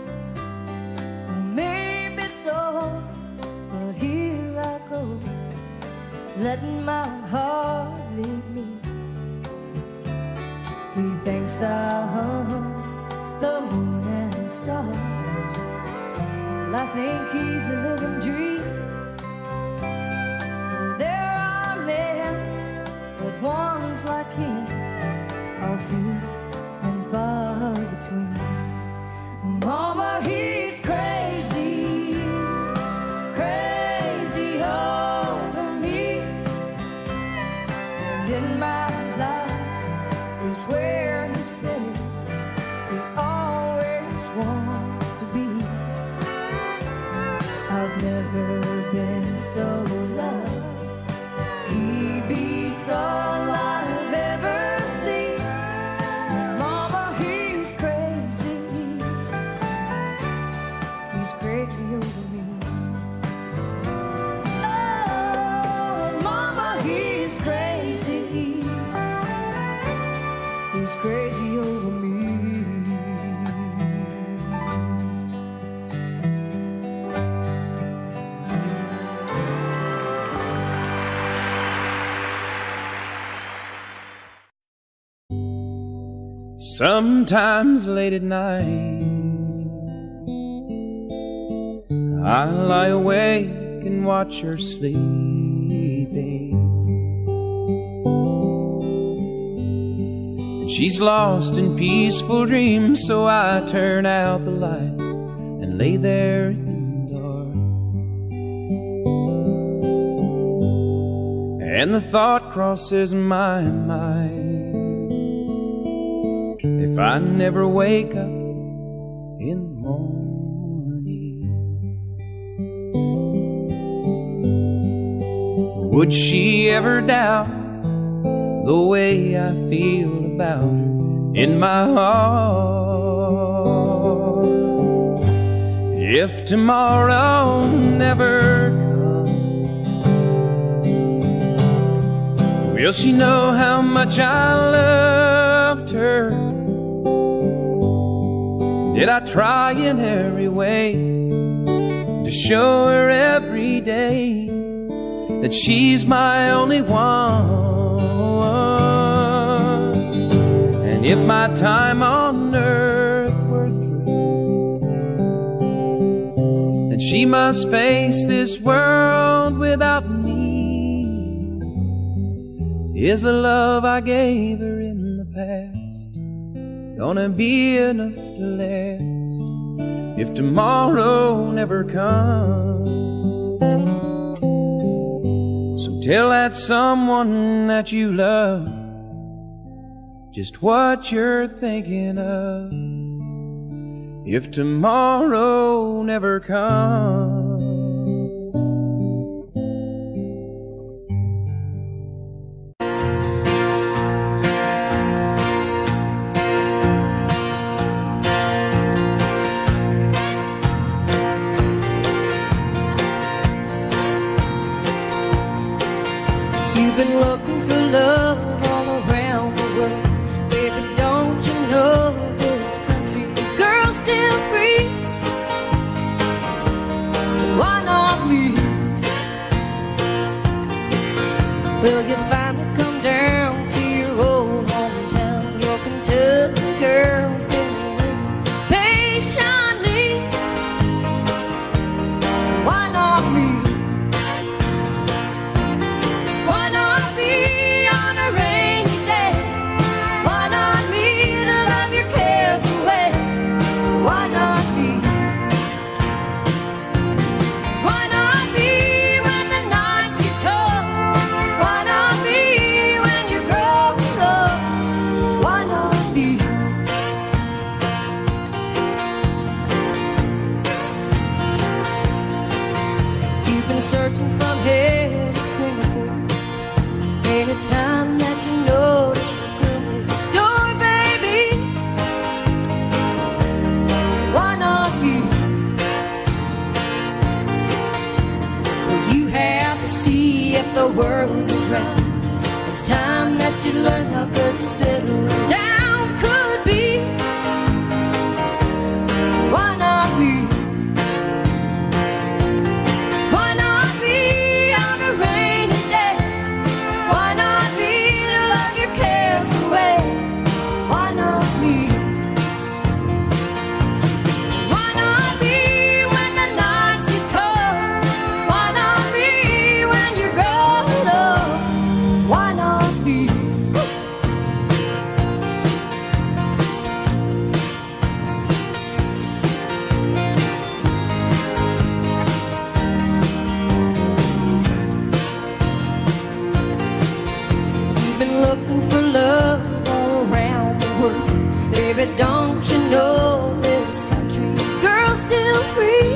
S13: Maybe so, but here I go, letting my heart lead me. He thinks I'll hum the moon and stars. Well, I think he's a living dream. There are men, but ones like him are few and far between. Mama, he's crazy, crazy over me. And in my life is where he says he always wants to be. I've never been so loved. He beats all I've ever seen. Mama, he's crazy. He's crazy over me. Oh, and Mama, he's crazy. He's crazy over me.
S5: Sometimes late at night I lie awake and watch her sleeping. And she's lost in peaceful dreams, so I turn out the lights and lay there in the dark. And the thought crosses my mind, if I never wake up in the morning, would she ever doubt the way I feel about her in my heart? If tomorrow never comes, will she know how much I loved her? Did I try in every way to show her every day that she's my only one? And if my time on earth were through, then she must face this world without me. Is the love I gave her in the past gonna be enough to last if tomorrow never comes? So tell that someone that you love just what you're thinking of if tomorrow never comes.
S13: still free. Why not me? Will you finally come down to your old hometown? Your Kentucky girl's been waiting patiently. Why not me? Why not me on a rainy day? Why not me to love your cares away? Why not me? Why not me when the nights get cold? Why not me when you're growing up? Why not me? You've been searching from here to Singapore. Anytime that you notice the girl next door, baby, why not you? Well, you have to see if the world is round. It's time that you learn how good settling down could be. Why not you? Why not be on a rainy day? Why not be to love your cares away? Why not me? Why not be when the nights get cold? Why not be when you're growing up? Why not be? You've been looking for love all around the world. Baby, don't you know this country girl's still free?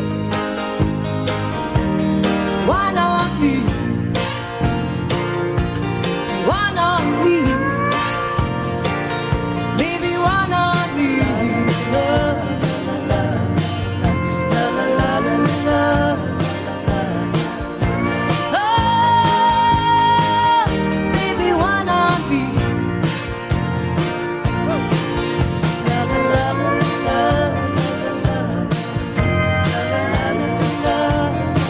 S13: Why not me? Why not me? Baby, why not me? Love, love, love, love, love, love, love. Oh, baby, why not me? Love, love, love, love, love, love, love,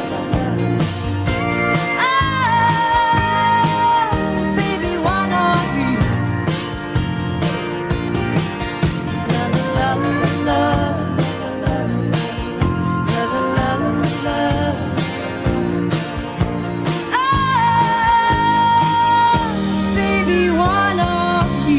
S13: oh, baby, why not me? Love, love, love, love, love, love, love. Oh, baby, why not me?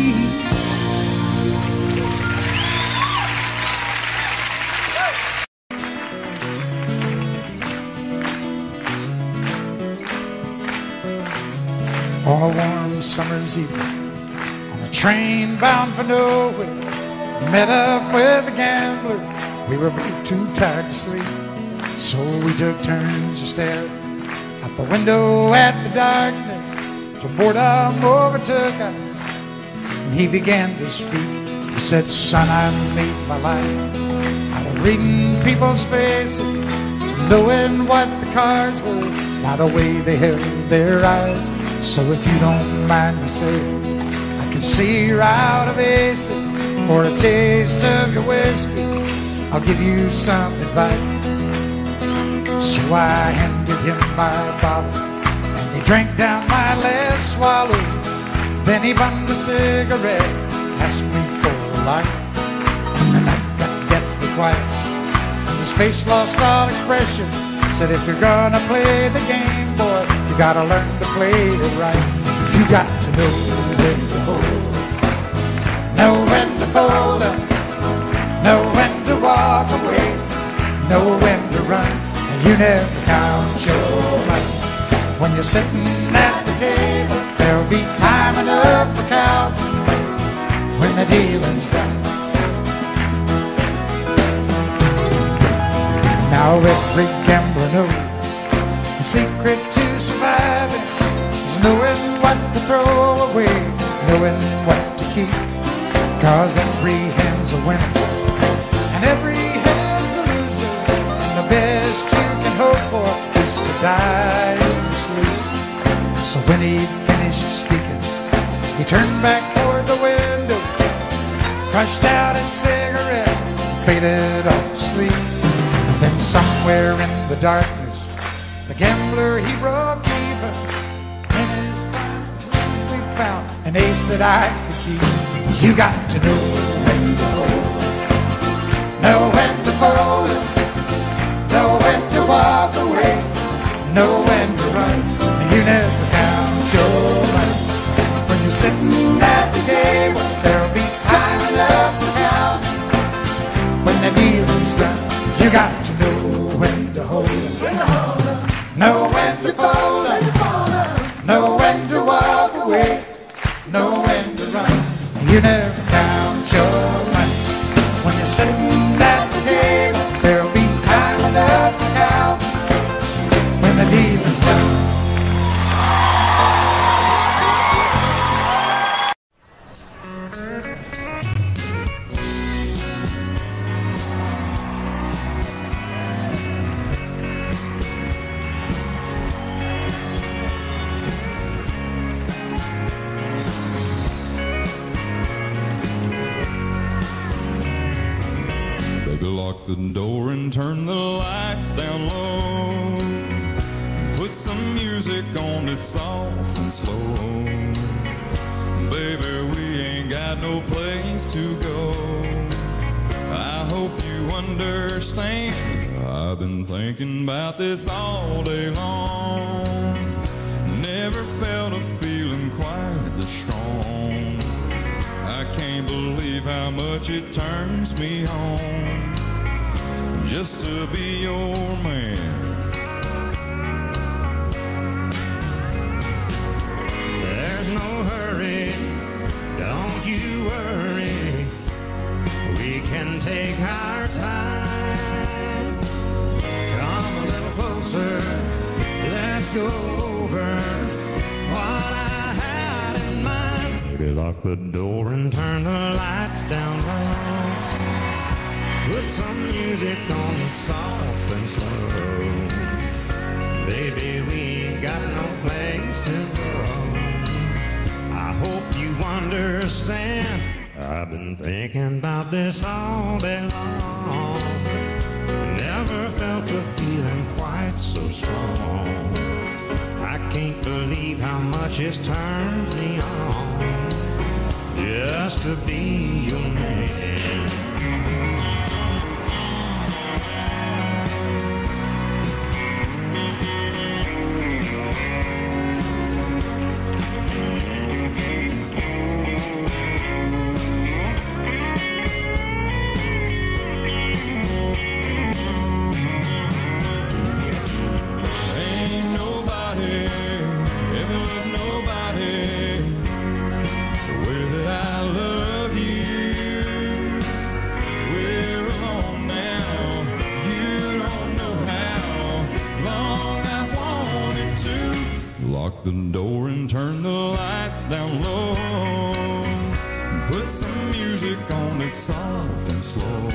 S10: On a warm summer's evening, on a train bound for nowhere, met up with a gambler. We were both too tired to sleep, so we took turns to stare out the window at the darkness till boredom overtook us. And he began to speak. He said, "Son, I made my life out of reading people's faces, knowing what the cards were by the way they held their eyes. So if you don't mind me saying, I can see you're out of aces. For a taste of your whiskey, I'll give you some advice." So I handed him my bottle, and he drank down my last swallow. Then he bummed a cigarette, asked me for a light, and the night got deathly quiet. And his face lost all expression. Said, "If you're gonna play the game, boy, you gotta learn to play it right. You got to know when to hold, know when to fold up, know when to walk away, know when to run, and you never count your money. When you're sitting at the table, there'll be time enough for counting when the dealing's done." Now every gambler knows the secret to surviving is knowing what to throw away, knowing what to keep. Cause every hand's a winner and every hand's a loser, and the best you can hope for is to die in your sleep. So when he'd finished speaking, he turned back toward the window, crushed out his cigarette, faded off to sleep. Then somewhere in the darkness, the gambler he broke even. In his finest hands we found an ace that I could keep. You got to know when to hold, know when to fold it, know when to walk away, know when to run. You never count your money. When you're sitting at the table, there'll be time enough to count. When the deal is done, you got to know when to hold it, know when to fold it, know when to walk away, know when to run. You never count your money. When you're sitting at the table, there'll be time enough to count. When the deal is done.
S14: Lock the door and turn the lights down low. Put some music on that's soft and slow. Baby, we ain't got no place to go. I hope you understand. I've been thinking about this all day long. Never felt a feeling quite this strong. I can't believe how much it turns me on just to be your man.
S15: There's no hurry, don't you worry. We can take our time. Come a little closer, let's go over what I had in mind. Baby, lock the door and turn the lights down low. Put some music on that's soft and slow. Baby, we ain't got no place to go. I hope you understand. I've been thinking about this all day long. Never felt a feeling quite so strong. I can't believe how much it's turned me on just to be your man.
S14: Lock the door and turn the lights down low. Put some music on that's soft and slow.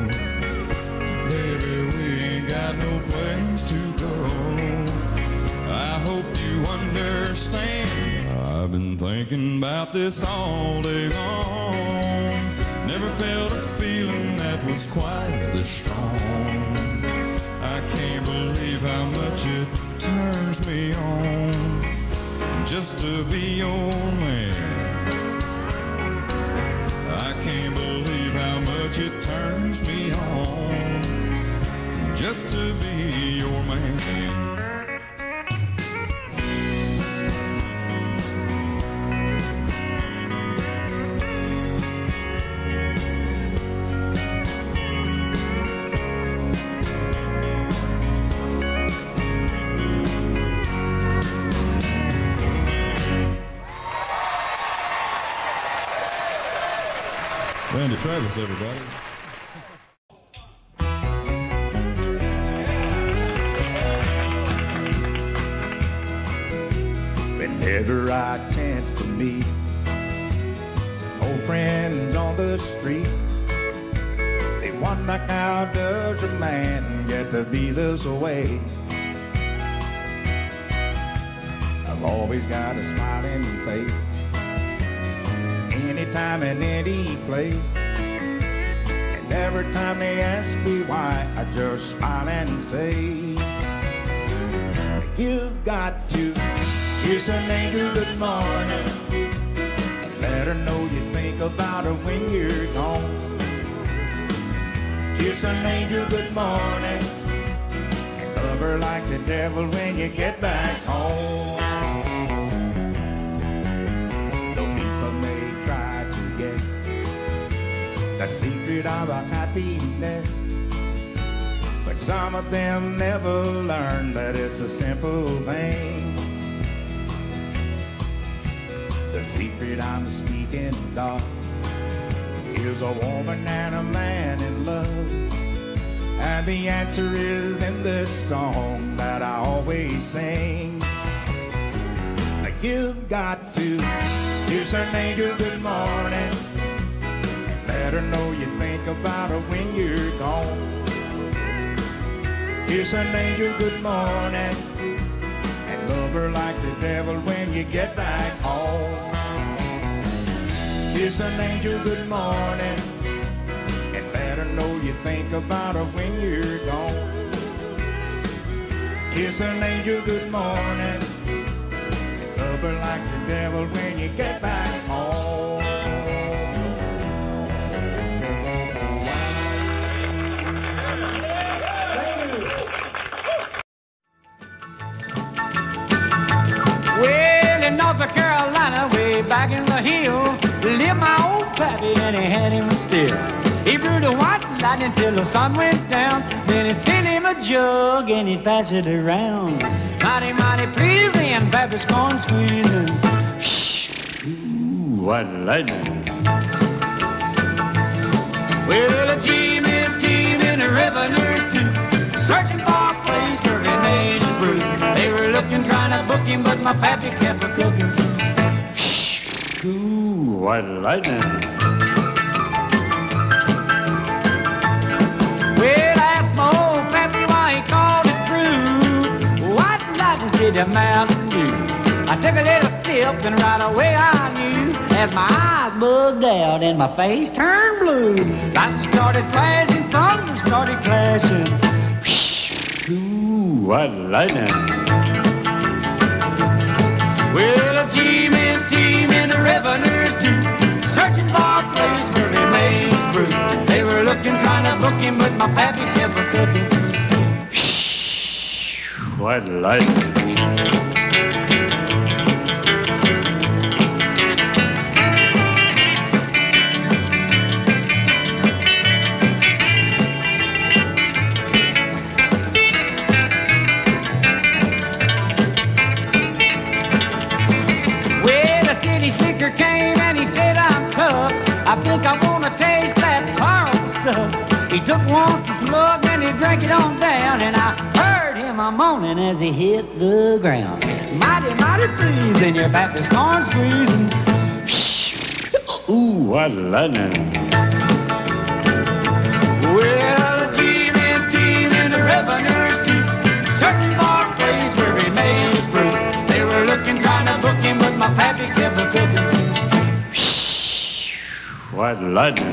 S14: Baby, we ain't got no place to go. I hope you understand. I've been thinking about this all day long. Never felt a feeling that was quite this strong. I can't believe how much it turns me on just to be your man. I can't believe how much it turns me on just to be your man. Randy Travis, everybody.
S16: Whenever I chance to meet some old friends on the street, they wonder how does a man get to be this way. I've always got a smiling face anytime and any place. And And every time they ask me why, I just smile and say, you've got to kiss an angel good morning and let her know you think about her when you're gone. Kiss an angel good morning and love her like the devil when you get back home. Though people may try to guess the secret of our happiness, but some of them never learn that it's a simple thing. The secret I'm speaking of is a woman and a man in love, and the answer is in this song that I always sing. You've got to kiss an angel good morning, let her know you think about her when you're gone. Kiss an angel good morning and love her like the devil when you get back home. Kiss an angel good morning and let her know you think about her when you're gone. Kiss an angel good morning and love her like the devil when you get back home.
S3: Well, in North Carolina, way back in the hill, lived my old pappy and he had him still. He brewed a white lightning till the sun went down. Then he'd fill him a jug and he'd pass it around. Mighty, mighty pleasing, Baptist corn squeezing. Shh, ooh, white lightning. Well, a team and team in the revenues too, searching for a place where he made his brew. They were looking, trying to book him, but my pappy kept a cooking. Shh, ooh, white lightning. Well, I asked my old pappy why he called his brew white lightning did the Mountain Dew. I took a little sip and right away I knew, as my eyes bugged out and my face turned blue. Lightning started flashing, thunder started clashing. Ooh, white lightning. Well, a team and team in the revenues too, searching for a place where he made his brew. They were looking, trying to book him, but my pappy kept a cooking. White lightning. Slicker came and he said, I'm tough, I think I want to taste that powerful stuff. He took one slug and he drank it on down, and I heard him a moaning as he hit the ground. Mighty, mighty pleasing, your Baptist corn squeezing. Ooh, what lightning. Well, a team and team in the revenues too, searching for a place where he made his brew. They were looking, trying to book him, but my pappy kept a cooking. White lightning.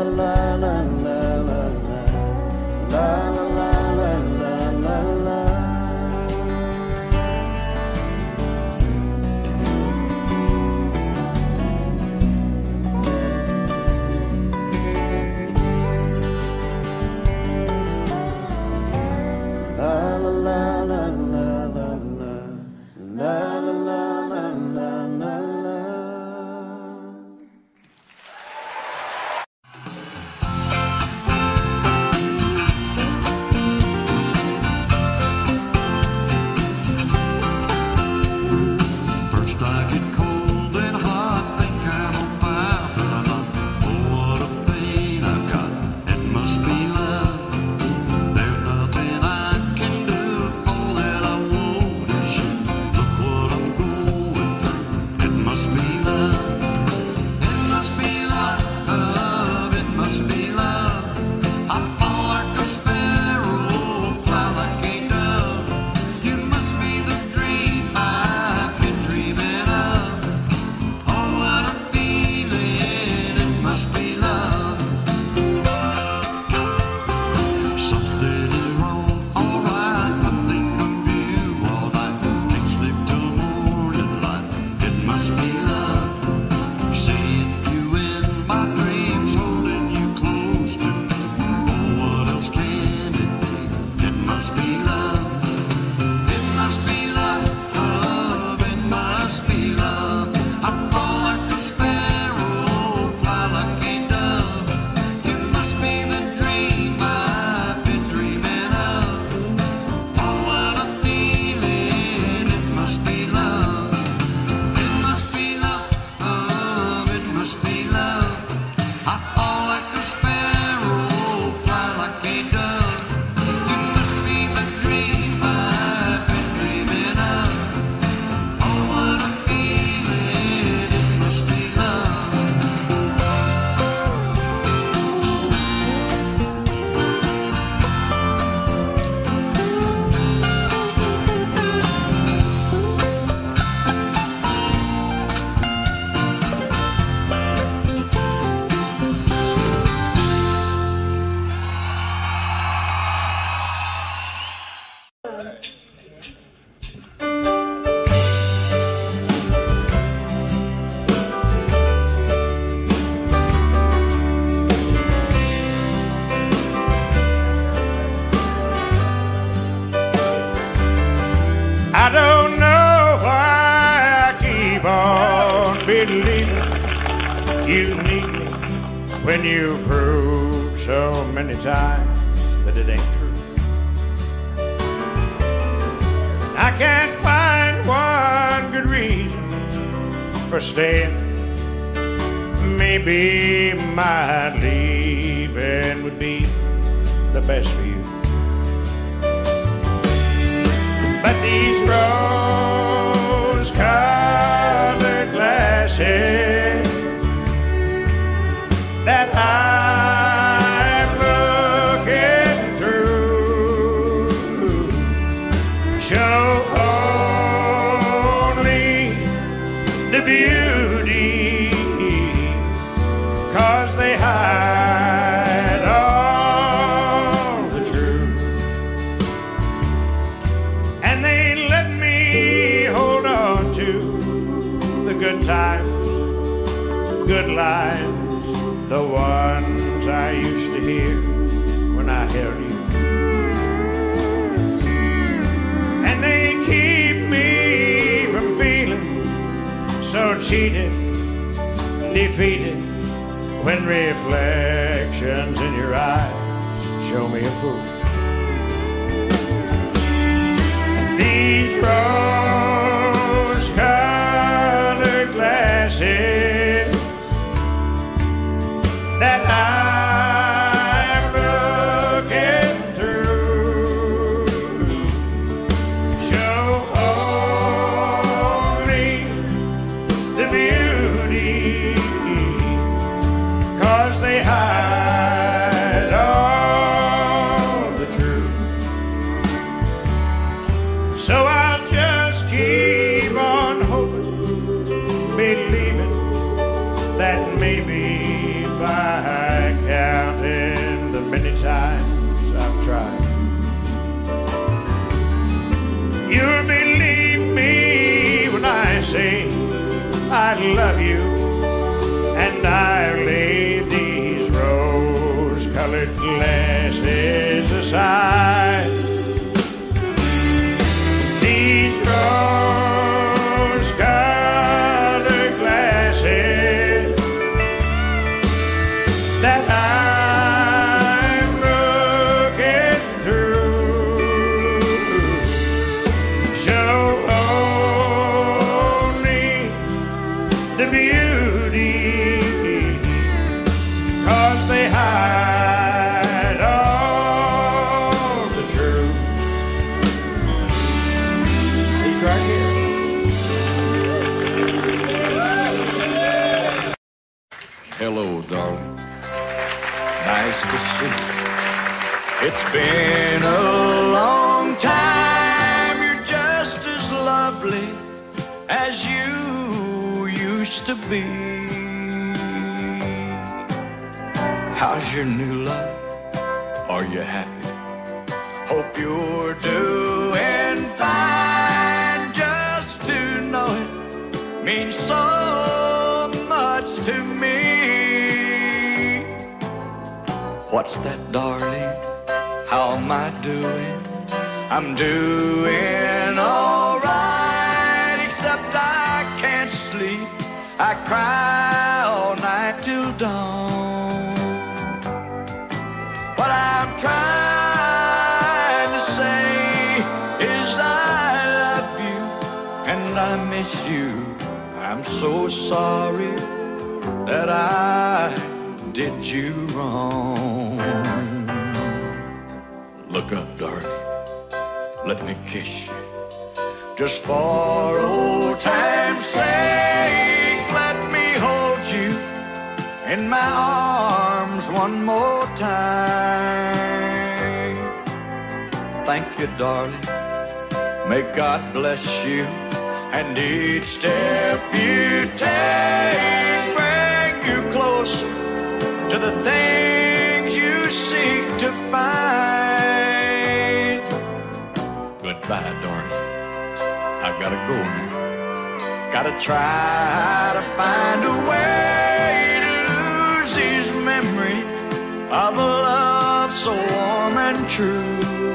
S17: la la la la la la la la la la la la. La la la la la la la la la la la la la.
S18: First I get cold and hot, think I'm on fire, but I'm not. Oh, what a pain I've got, it must be love. There's nothing I can do, all that I want is you. Look what I'm going through, it must be love. It must be love, it must be love. I fall like a sparrow, fly like a dove. You must be the dream I've been dreaming of. Oh, what a feeling, it must be love. Something is wrong, alright, I think of you all night. Can't sleep till morning light, it must be love. Seeing you in my dreams, holding you close to me. Oh, what else can it be? It must be love. It must be love, it must be love. I fall like a sparrow, fly like a dove. You must be the dream I've been dreaming of. Oh, what a feeling, it must be love. It must be love, it must be love. I fall like a sparrow, fly like a dove. You must be the dream I've been dreaming of. Oh, what a feeling, it must be love.
S7: I don't know why I keep on believing you need me when you prove so many times that it ain't true. I can't find one good reason for staying. Maybe my leaving would be the best for you. But these rose-colored glasses that I'm looking through show only the beauty, 'cause they hide all the truth. And they let me hold on to the good times, good lines, the ones I used to hear when I held you. And they keep me from feeling so cheated, defeated, when reflections in your eyes show me a fool. These rose-colored glasses that I'm looking through show only the beauty, 'cause they hide all the truth. So I'll just keep on hoping, believing that maybe by I love you, and I lay these rose-colored glasses aside. These rose-colored glasses that I'm looking through show only the beauty, 'cause they hide all the truth. He's right here.
S14: Hello, darling. Nice to see you. It's been a long time. You're just as lovely as you used to be. How's your new love? Are you happy? Hope you're doing fine. Just to know it means so much to me. What's that, darling? How am I doing? I'm doing all right, except I can't sleep. I cry all night till dawn. What I'm trying to say is I love you and I miss you. I'm so sorry that I did you wrong. Look up, darling, let me kiss you. Just for old time's sake, let me hold you in my arms one more time. Thank you, darling, may God bless you, and each step you take bring you closer to the things you seek to find. Goodbye, darling, I've gotta go now. Gotta try to find a way to lose these memories of a love so warm and true.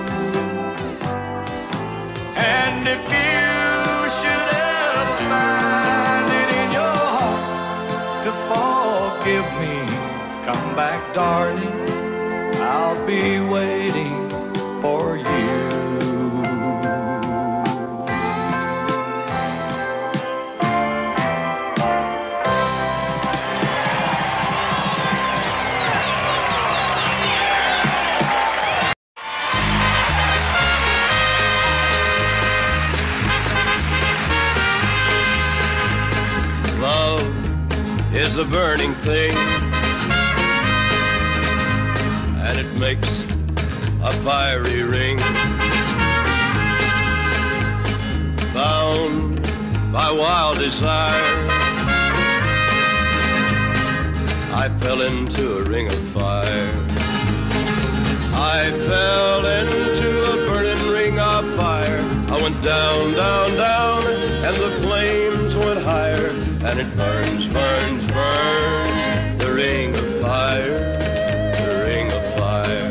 S14: And if you should ever find it in your heart to forgive me, come back, darling, I'll be waiting for you.
S19: Love is a burning thing, and it makes a fiery ring. Bound by wild desire, I fell into a ring of fire. I fell into a burning ring of fire. I went down, down, down, and the flames went higher. And it burns, burns, burns, the ring of fire, the ring of fire.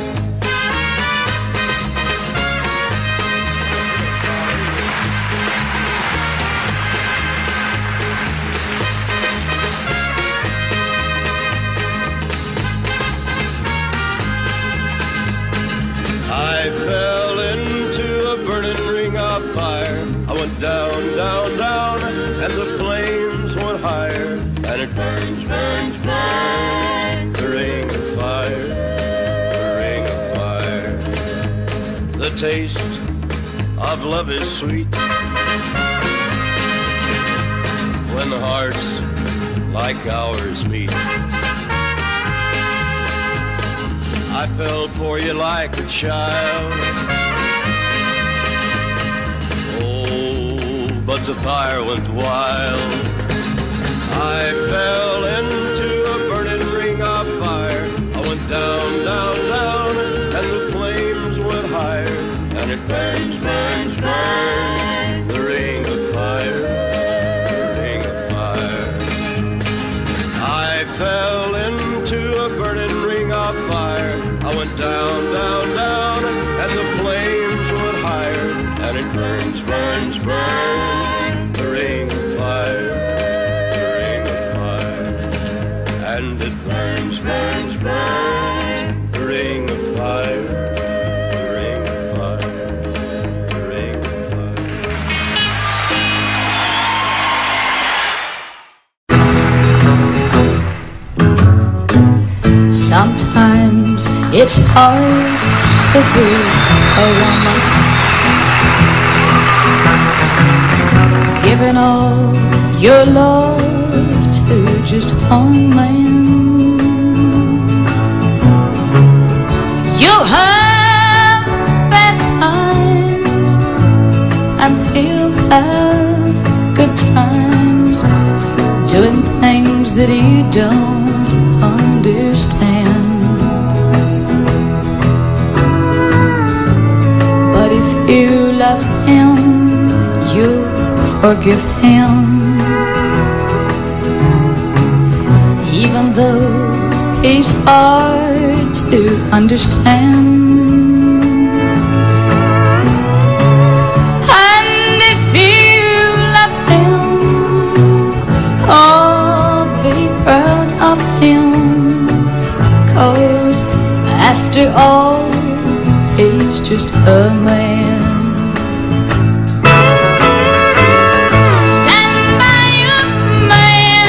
S19: I fell into a burning ring of fire. I went down, down, down, and the flames went higher. And it burns, burns, burns, the ring of fire, the ring of fire. The taste of love is sweet when hearts like ours meet. I fell for you like a child. Oh, but the fire went wild. I fell into a burning ring of fire. I went down, down, down, and the flames went higher. And it burns, burns, burns, the ring of fire, the ring of fire. fell into a burning ring of fire. I went down, down, down, and the flames went higher. And it burns, burns, burns, the ring of fire, the ring of fire. And it burns, burns, burns, the ring of fire, the ring of fire, the ring of fire.
S20: Sometimes it's hard to be a woman, giving all your love to just one man. You'll have bad times and he'll have good times, doing things that he don't understand. But if you love him, you'll forgive him, even though he's hard to understand. And if you love him, oh, be proud of him, 'cause after all, he's just a man. Stand by your man,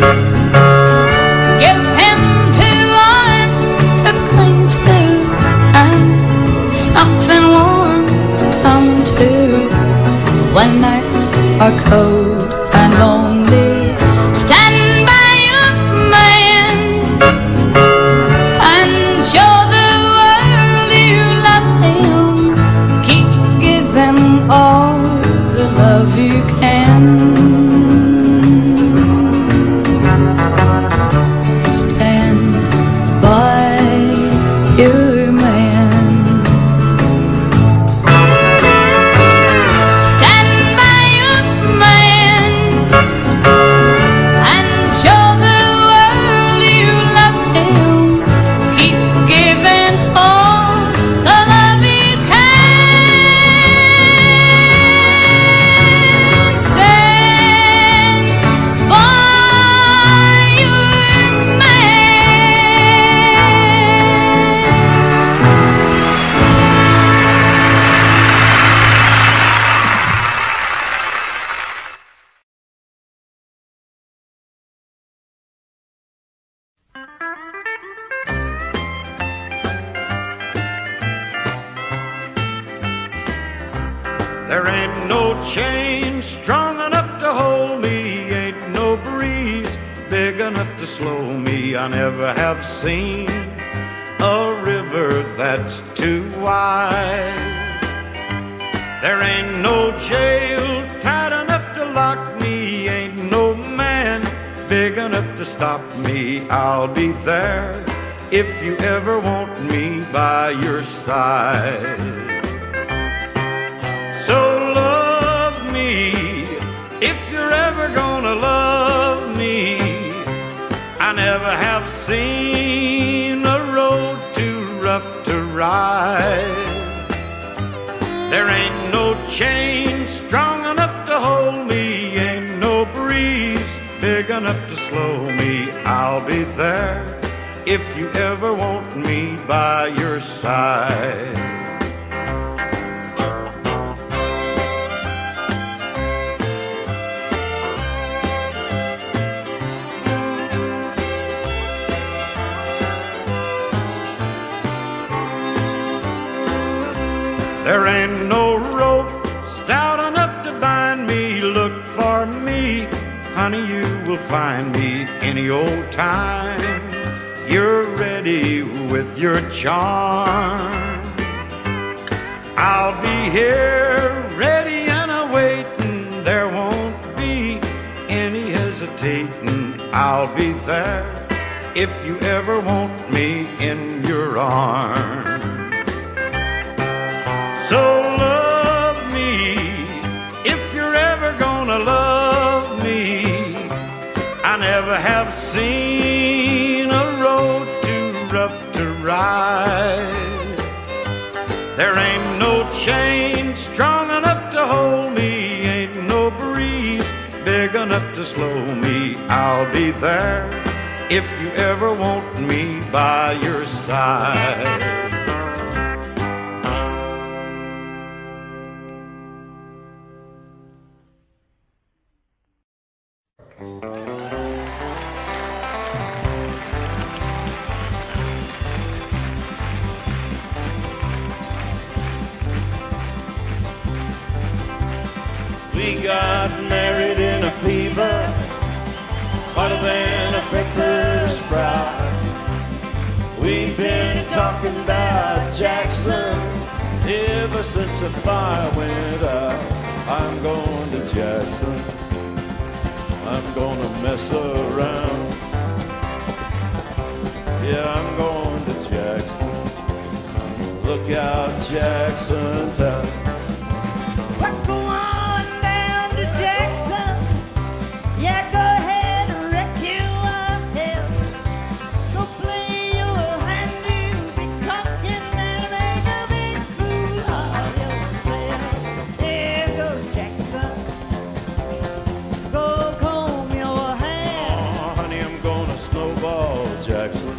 S20: give him two arms to cling to, and something warm to come to when nights are cold and lonely. Stand by your man and show the world you love him. Keep giving all the love you can. Stand by your man. Stand by your man and show the world you love him. Keep giving all the love you can. Stand by your
S7: There ain't no chain strong enough to hold me, ain't no breeze big enough to slow me. I never have seen a river that's too wide. There ain't no jail tight enough to lock me, ain't no man big enough to stop me. I'll be there if you ever want me by your side. So love me if you're ever gonna love me. I never have seen a road too rough to ride. There ain't no chain strong enough to hold me, ain't no breeze big enough to slow me. I'll be there if you ever want me by your side. There ain't no rope stout enough to bind me. Look for me, honey, you will find me any old time you're ready with your charm. I'll be here ready and awaiting. There won't be any hesitating. I'll be there if you ever want me in your arms. So love me if you're ever gonna love me. I never have seen side. There ain't no chain strong enough to hold me, ain't no breeze big enough to slow me. I'll be there if you ever want me by your side. We got married in a fever, hotter than a pepper sprout. We've been talking about Jackson ever since the fire went out. I'm going to Jackson, I'm gonna mess around. Yeah, I'm going to Jackson, look out Jackson town.
S3: We're going down to Jackson. Yeah, go ahead and wreck you up hell. Go play your hand, you be talking and make a big fool of yourself. Yeah, go Jackson. Go comb your hair.
S7: Oh, honey, I'm gonna snowball Jackson.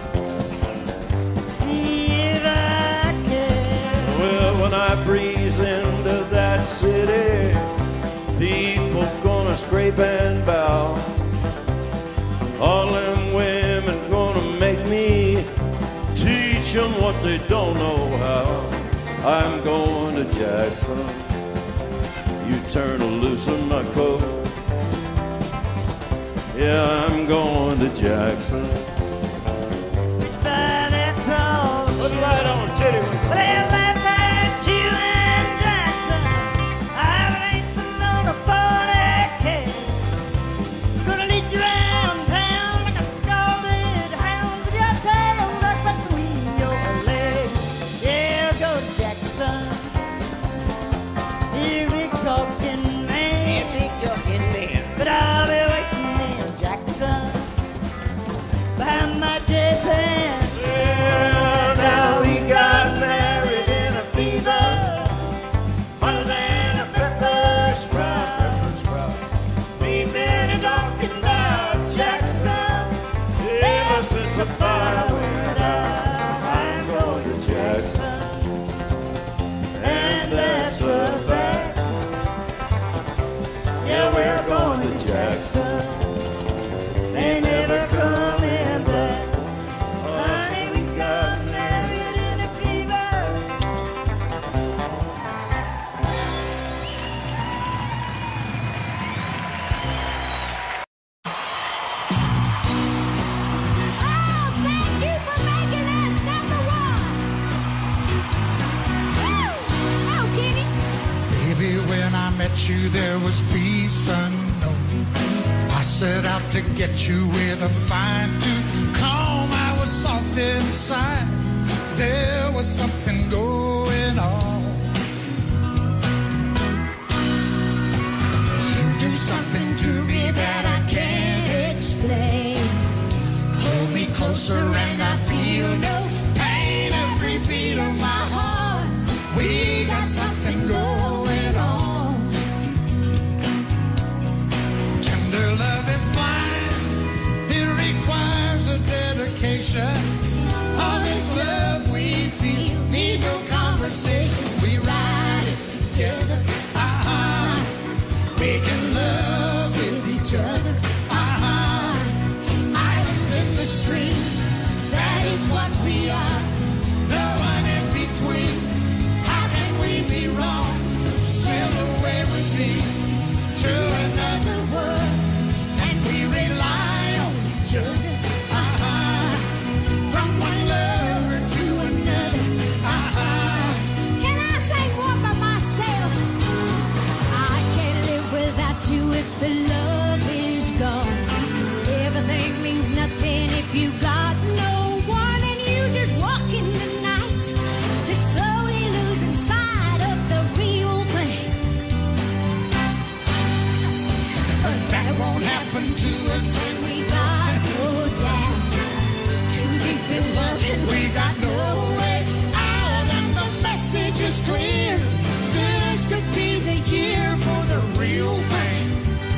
S3: See if I can.
S7: Well, when I breeze into that city, people gonna scrape and bow. All them women gonna make me teach them what they don't know how. I'm going to Jackson, you turn to loosen my coat. Yeah, I'm going to Jackson.
S3: But that's all.
S7: Put the light on, titty wings.
S3: Well, laugh at you and Jackson. I ain't sitting on a forty K. Gonna lead you around town like a scalded hound with your tail tucked between your legs. Yeah, go Jackson. You big talking man.
S21: Yeah, big talking man.
S3: But I'll be waiting in Jackson behind my J-Pan.
S7: Well, now we got married in a fever, hotter than a pepper sprout. Pepper sprout. We've been talking about Jackson ever since the fire went out. I'm going to Jackson, and that's a fact. Yeah, we're going to Jackson. They never coming back. Honey, we got married in a fever.
S12: Thank you for making us number one. Woo! Oh, Kenny.
S10: Baby, when I met you, there was peace unknown. I set out to get you with a fine tooth comb. I was soft inside. There was something going on. You do something to me that I can't explain. Hold me closer and I feel no pain. Every beat of my heart, we got something going on. Tender love is blind, it requires a dedication. All this love we feel needs no conversation. We ride it together, uh-huh, making love with each other, uh-huh. Islands in the stream, that is what we are. No one in between. How can we be wrong? Sail away with me to another world, and we rely on each other, uh-huh. From one lover to another, uh-huh.
S12: Can I say one by myself? I can't live without you if the love is gone. Everything means nothing if you got no one, and you just walk in the night just so
S10: got no way out, and the message is clear. This could be the year for the real thing.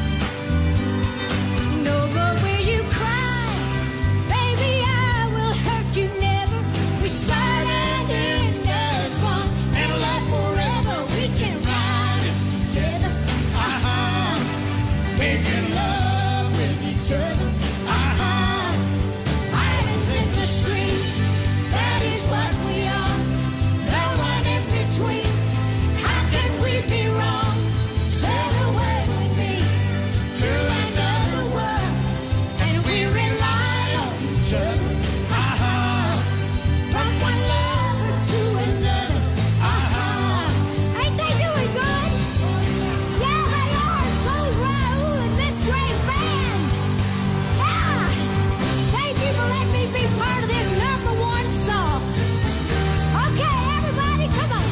S12: No, but will you cry? Baby, I will hurt you never. We start and end as one, and love forever. We can ride it together.
S10: Uh-huh. Making love with each other. Uh-huh. Islands in the stream. That is what we are. No one in between. How can we be wrong? Sail away with me to another world, and we rely on each other. Uh-huh. From one lover to another. Uh-huh.
S12: Ain't they doing good? Yeah, they are. So Raul and this great band. Yeah. Thank you for letting me be part of this number one song. Okay, everybody, come on.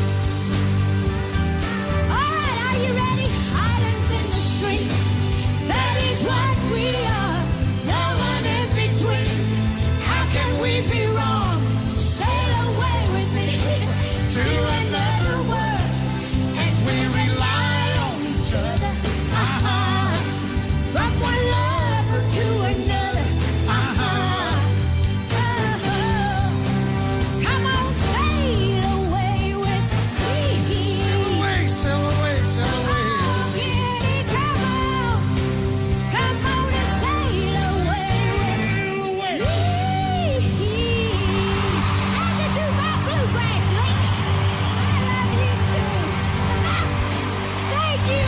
S12: All right, are you ready? Islands in the stream.
S10: That is what we are. No one in between. How can we be wrong? Sail away with me to another world, and we rely on each other. Uh-huh. From one lover to another. Uh-huh.
S12: Uh-huh. Come on, sail away with me.
S10: Sail away, sail away, sail away.
S12: Oh, kitty, come on. Come on and sail away with me. How'd you do my bluegrass, lady? I love you too. Thank you.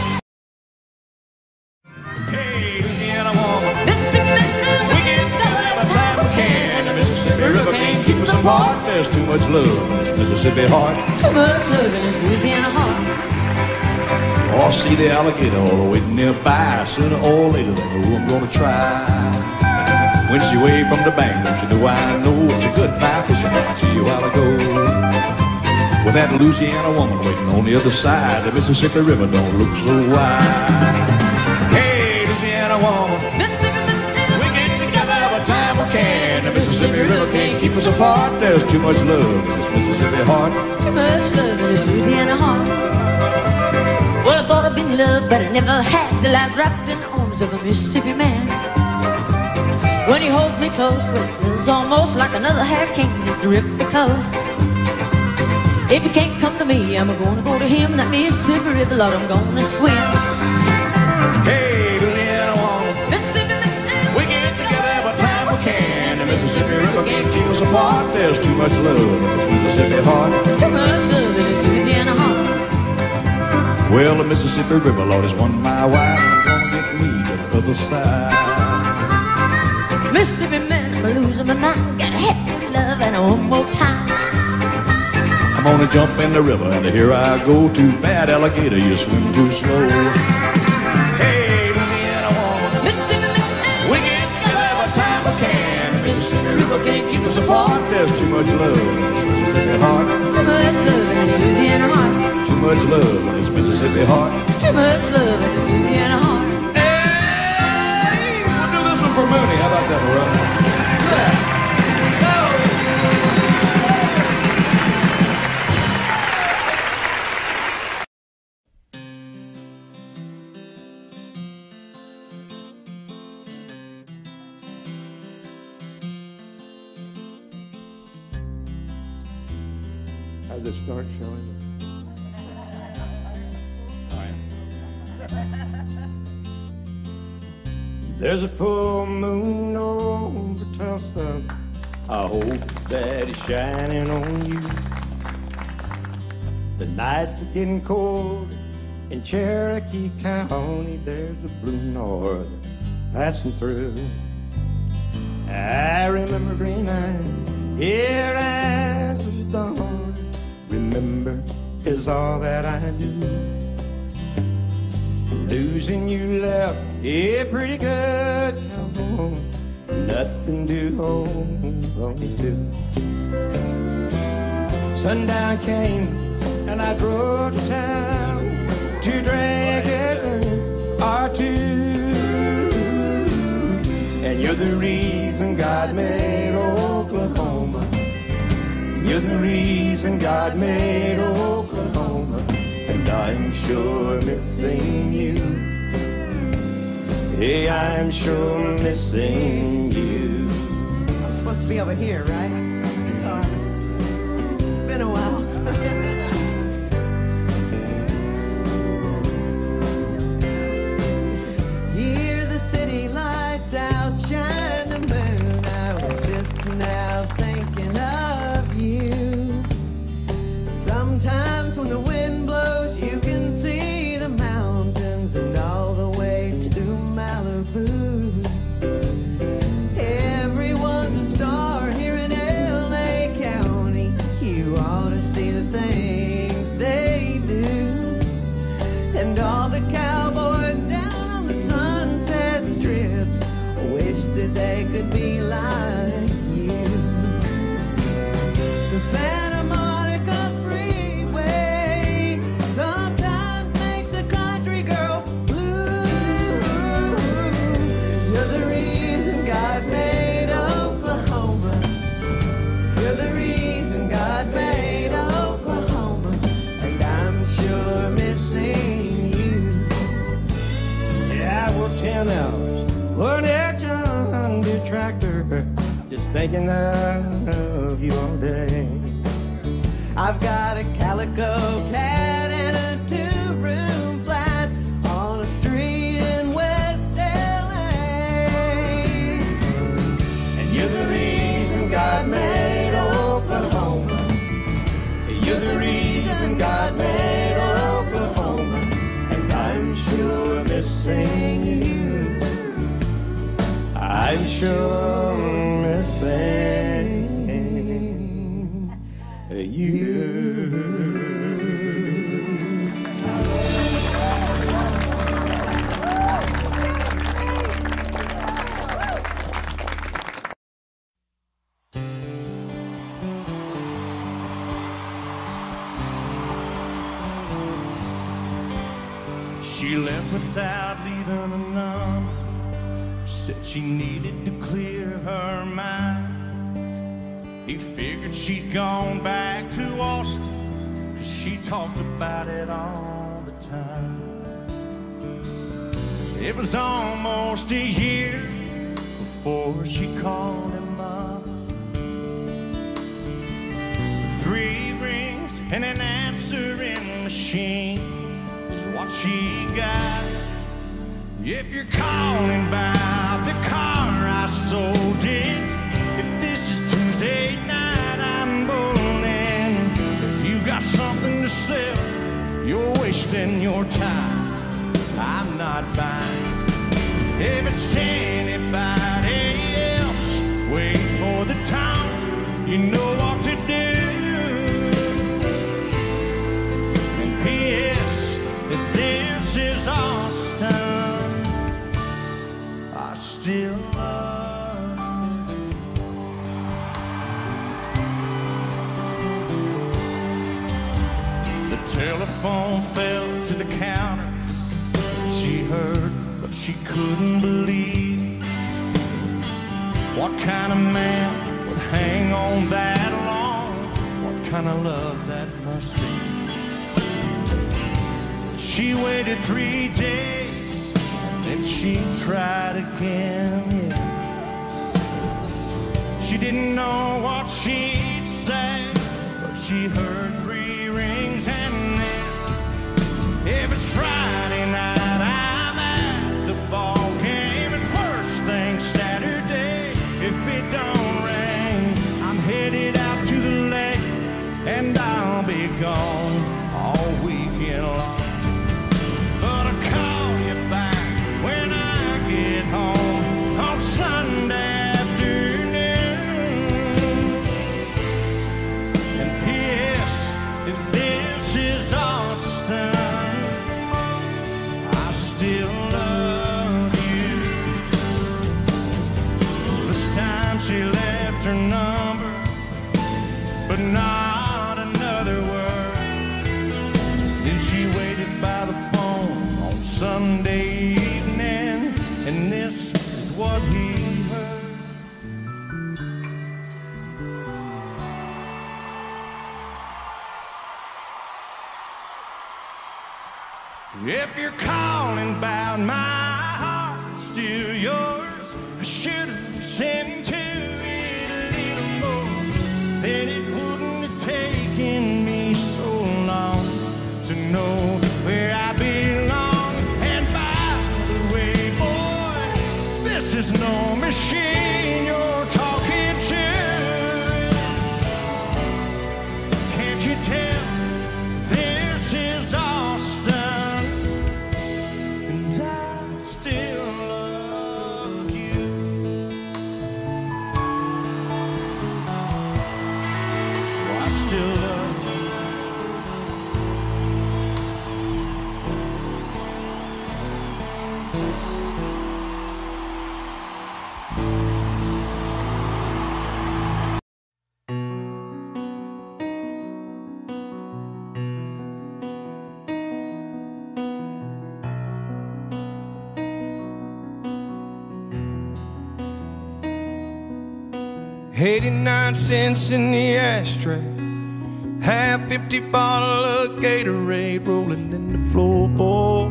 S7: Hey, Louisiana woman,
S12: Mississippi man,
S7: we get every time we can. The Mississippi River can't keep us apart. There's too much love in this Mississippi heart.
S12: too much love in this Louisiana heart.
S7: Oh, see the alligator all waiting nearby. Sooner or later, they know I'm gonna try. When she waved from the bank, don't you know I know it's a goodbye fishing. I see you a while ago. With that Louisiana woman waiting on the other side, the Mississippi River don't look so wide. Hey, Louisiana woman,
S12: Mississippi man,
S7: we get together every time we can. The Mississippi River can't keep us apart. There's too much love in this Mississippi heart.
S12: too much love in this Louisiana heart. Well, I thought I'd been loved, but I never had till I was wrapped in the arms of a Mississippi man. When he holds me close, well, it feels almost like another hurricane just to rip the coast. If you can't come to me, I'm gonna go to him. That Mississippi River, Lord, I'm gonna swim.
S7: Hey, Louisiana woman,
S12: Mississippi man,
S7: we get together every time we can. The Mississippi River can't keep us apart. There's too much love in this Mississippi heart.
S12: too much love in this Louisiana heart.
S7: Well, the Mississippi River, Lord, has won my wife. I'm gonna get me to the other side.
S12: Mississippi man, I'm losing my mind. Gotta have your love and one more time.
S7: I'm gonna jump in the river, and here I go. Too bad, alligator, you swim too slow. Hey, Louisiana woman,
S12: Mississippi man,
S7: we get together every time we can. The Mississippi River can't keep us apart. There's too much love in this Mississippi heart.
S12: too much love in this Louisiana heart.
S7: Too much love in this Mississippi heart.
S12: Too much love in this Louisiana heart.
S7: Hey, we'll do this one for Mooney. How about that, Loretta?
S9: How's it start showing?
S15: There's a full moon over Tulsa. I hope that it's shining on you. The nights are getting cold in Cherokee County. There's a blue north passing through. I remember green eyes here after the dawn. Remember is all that I do. Losing you left a pretty good cowboy. Nothing to hold on to. Sundown came and I drove to town to drink it or two. And you're the reason God made Oklahoma.
S9: You're the reason God made Oklahoma, and I'm sure missing you. Hey, I'm sure missing you.
S2: I'm supposed to be over here, right? Guitar. Been a while. Hear the city lights out, shine the moon. I was just now thinking of you. Sometimes when the wind blows, you can see the mountains and all the way to Malibu. Everyone's a star here in L A County. You ought to see the things they do. And all the cowboys down on the Sunset Strip wish that they could be like you. The Santa Monica Freeway sometimes makes a country girl blue. You're the reason God made Oklahoma. You're the reason God made Oklahoma, and I'm sure missing you.
S9: Yeah, I worked ten hours, learned that Hyundai tractor, just thinking of you all day.
S2: I've got a calico cat and a two-room flat on a street in West L A.
S9: And you're the reason God made Oklahoma. You're the reason God made Oklahoma, and I'm sure missing you. I'm sure missing you.
S15: She left without leaving a number. Said she needed to clear her mind. He figured she'd gone back to Austin, 'cause she talked about it all the time. It was almost a year before she called him up. Three rings and an answering machine is what she got. If you're calling about the car I sold it, if this is Tuesday night I'm bowling. If you got something to sell, you're wasting your time. I'm not buying. If it's anybody else, wait for the time. You know what to do. And P S if this is Austin, I still love you. The telephone fell to the counter. She heard, but she couldn't believe. What kind of man would hang on that long? What kind of love that must be? She waited three days, and then she tried again, yeah. She didn't know what she'd say, but she heard three rings, and then if it's Friday night, I'm at the ball game, and first thing Saturday, if it don't rain, I'm headed out to the lake, and I'll be gone all weekend long. But I'll call you back when I get home on Sunday afternoon. And P S if this is Austin, I still love you. This time she left her number, but not another word.
S3: If you're calling about my heart, still yours, I should have sent to it a little more. Then it wouldn't have taken me so long to know where I belong. And by the way, boy, this is no machine you're talking to. Can't you tell this is Austin? And I still love you. Oh, I still love you.
S5: eighty-nine cents in the ashtray, half empty bottle of Gatorade rolling in the floorboard.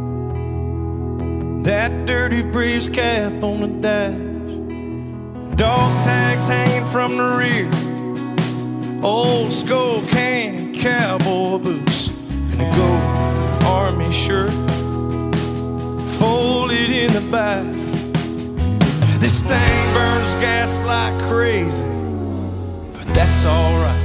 S5: That dirty Braves cap on the dash, dog tags hanging from the rear, old Skull Canyon cowboy boots, and a gold army shirt folded in the back. This thing burns gas like crazy, but that's alright.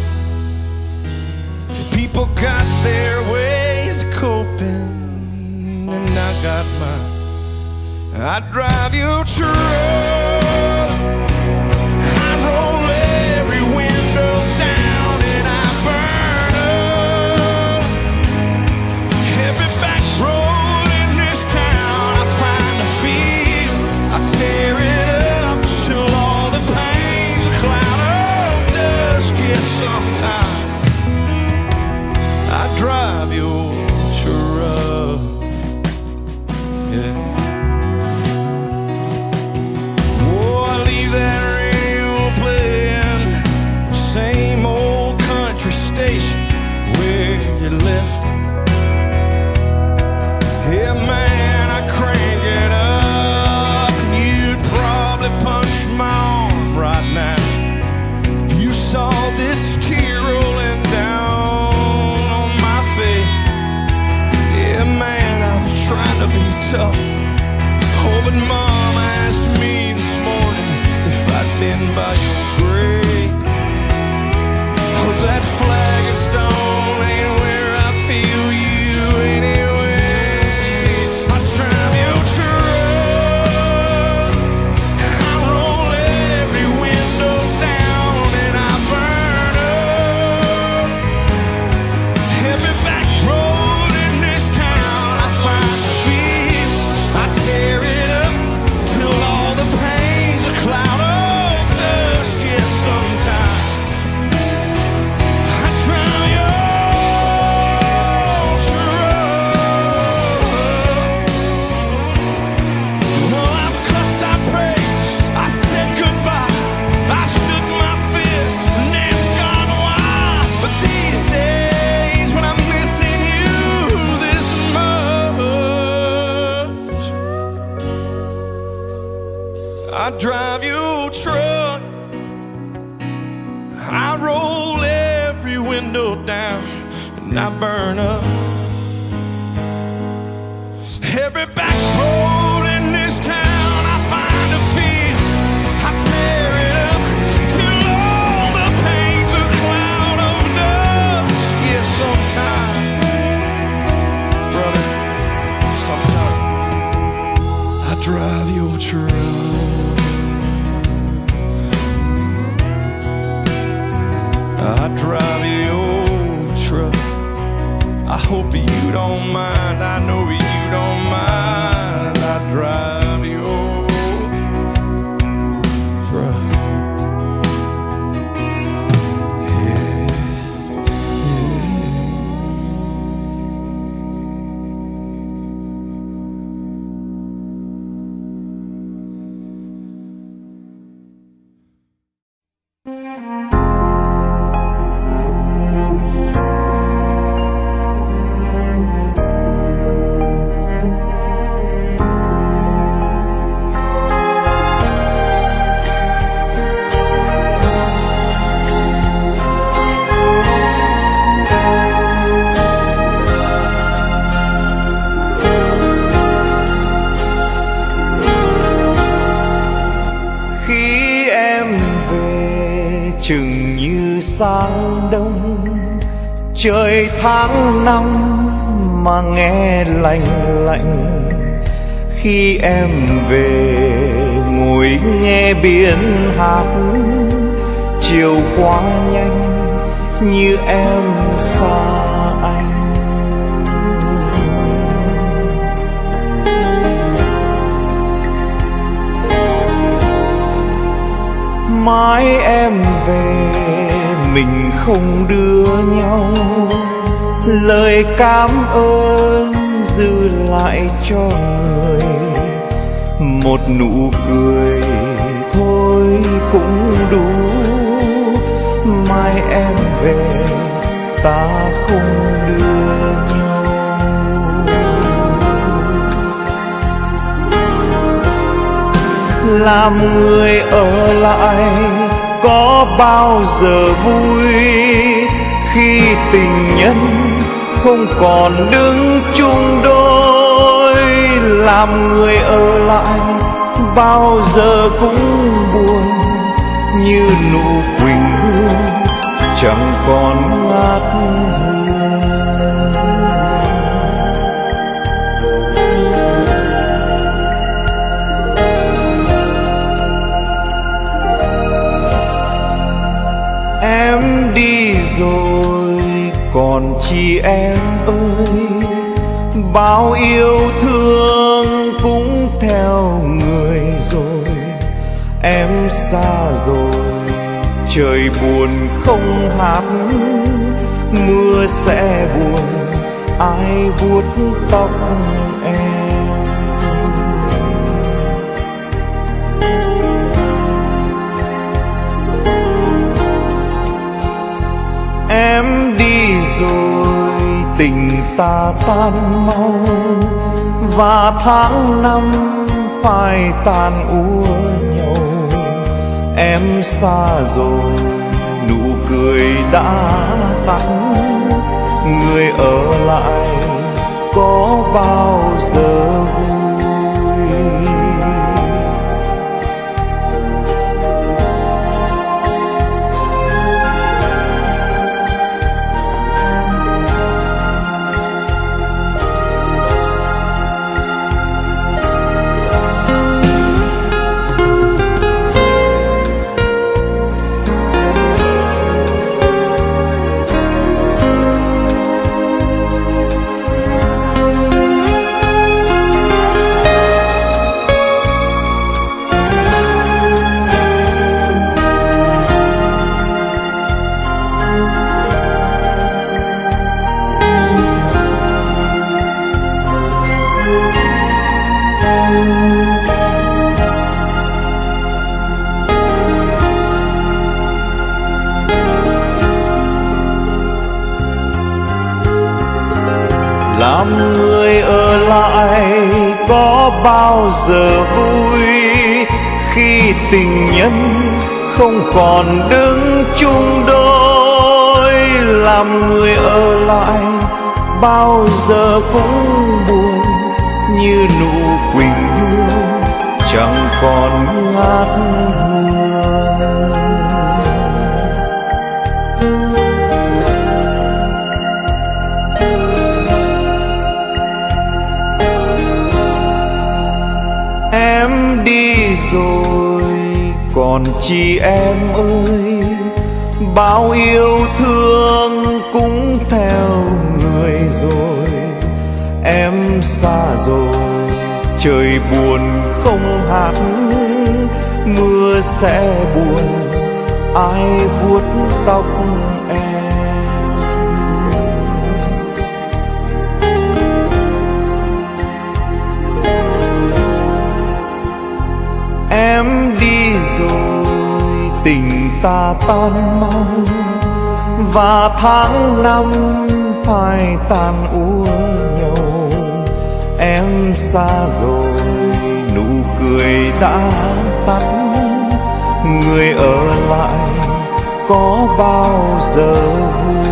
S5: People got their ways of coping, and I got mine. I drive your truck, I roll every window down, and I burn up every back road in this town. I find a field, I tear it. Sometime I drive your truck, yeah. Oh, I leave that radio playing, same old country station where you left it. Yeah, man, I crank it up, and you'd probably punch my arm right now. Saw this tear rolling down on my face. Yeah, man, I'm trying to be tough. Oh, but Mom asked me this morning if I'd been by your grave. Oh, that flag of stone ain't where I feel you anyways. I drive your truck, I roll every window down. Tear it up till all the pain's a cloud of dust. Yes, sometimes I drown your truck. Well, I've cussed, I prayed, I said goodbye, I shook my fist and asked God why. But these days when I'm missing you this much, I drive your truck, I roll every window down, and I burn up every back road in this town. I find a field, I tear it up till all the pain's a cloud of dust. Yeah, sometimes, brother, sometimes I drive your truck. I drive your truck. I hope you don't mind. I know you don't mind. I drive your truck. Yeah,
S21: chừng như sáng đông, trời tháng năm mà nghe lạnh lạnh. Khi em về ngồi nghe biển hát, chiều quá nhanh như em xa anh. Mãi em về mình không đưa nhau, lời cảm ơn dư lại cho người. Một nụ cười thôi cũng đủ, mai em về ta không đưa nhau. Làm người ở lại có bao giờ vui, khi tình nhân không còn đứng chung đôi. Làm người ở lại bao giờ cũng buồn, như nụ quỳnh hương chẳng còn ngát hương. Em đi rồi còn chi em ơi, bao yêu thương cũng theo người rồi. Em xa rồi trời buồn không hát, mưa sẽ buồn ai vuốt tóc em. Em đi rồi tình ta tan mau, và tháng năm phai tàn úa nhau. Em xa rồi nụ cười đã tắt, người ở lại có bao giờ vui. Làm người ở lại có bao giờ vui, khi tình nhân không còn đứng chung đôi. Làm người ở lại bao giờ cũng buồn, như nụ quỳnh hương chẳng còn ngát hương. Em đi rồi còn chi em ơi, bao yêu thương cũng theo người rồi. Em xa rồi trời buồn không hát, mưa sẽ buồn ai vuốt tóc em. Em đi rồi tình ta tan mau, và tháng năm phai tàn úa nhau. Em xa rồi nụ cười đã tắt, người ở lại có bao giờ vui.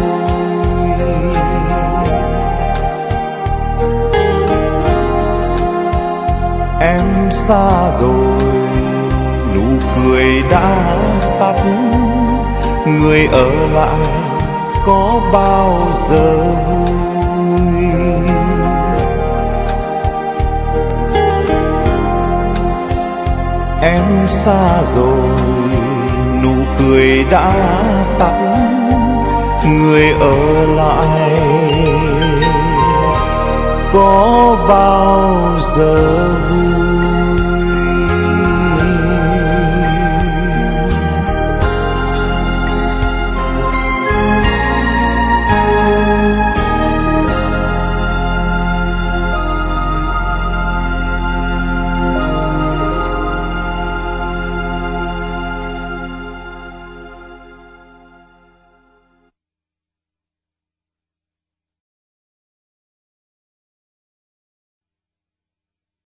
S21: Em xa rồi nụ cười đã tắt, người ở lại có bao giờ vui. Em xa rồi, nụ cười đã tắt, người ở lại có bao giờ vui.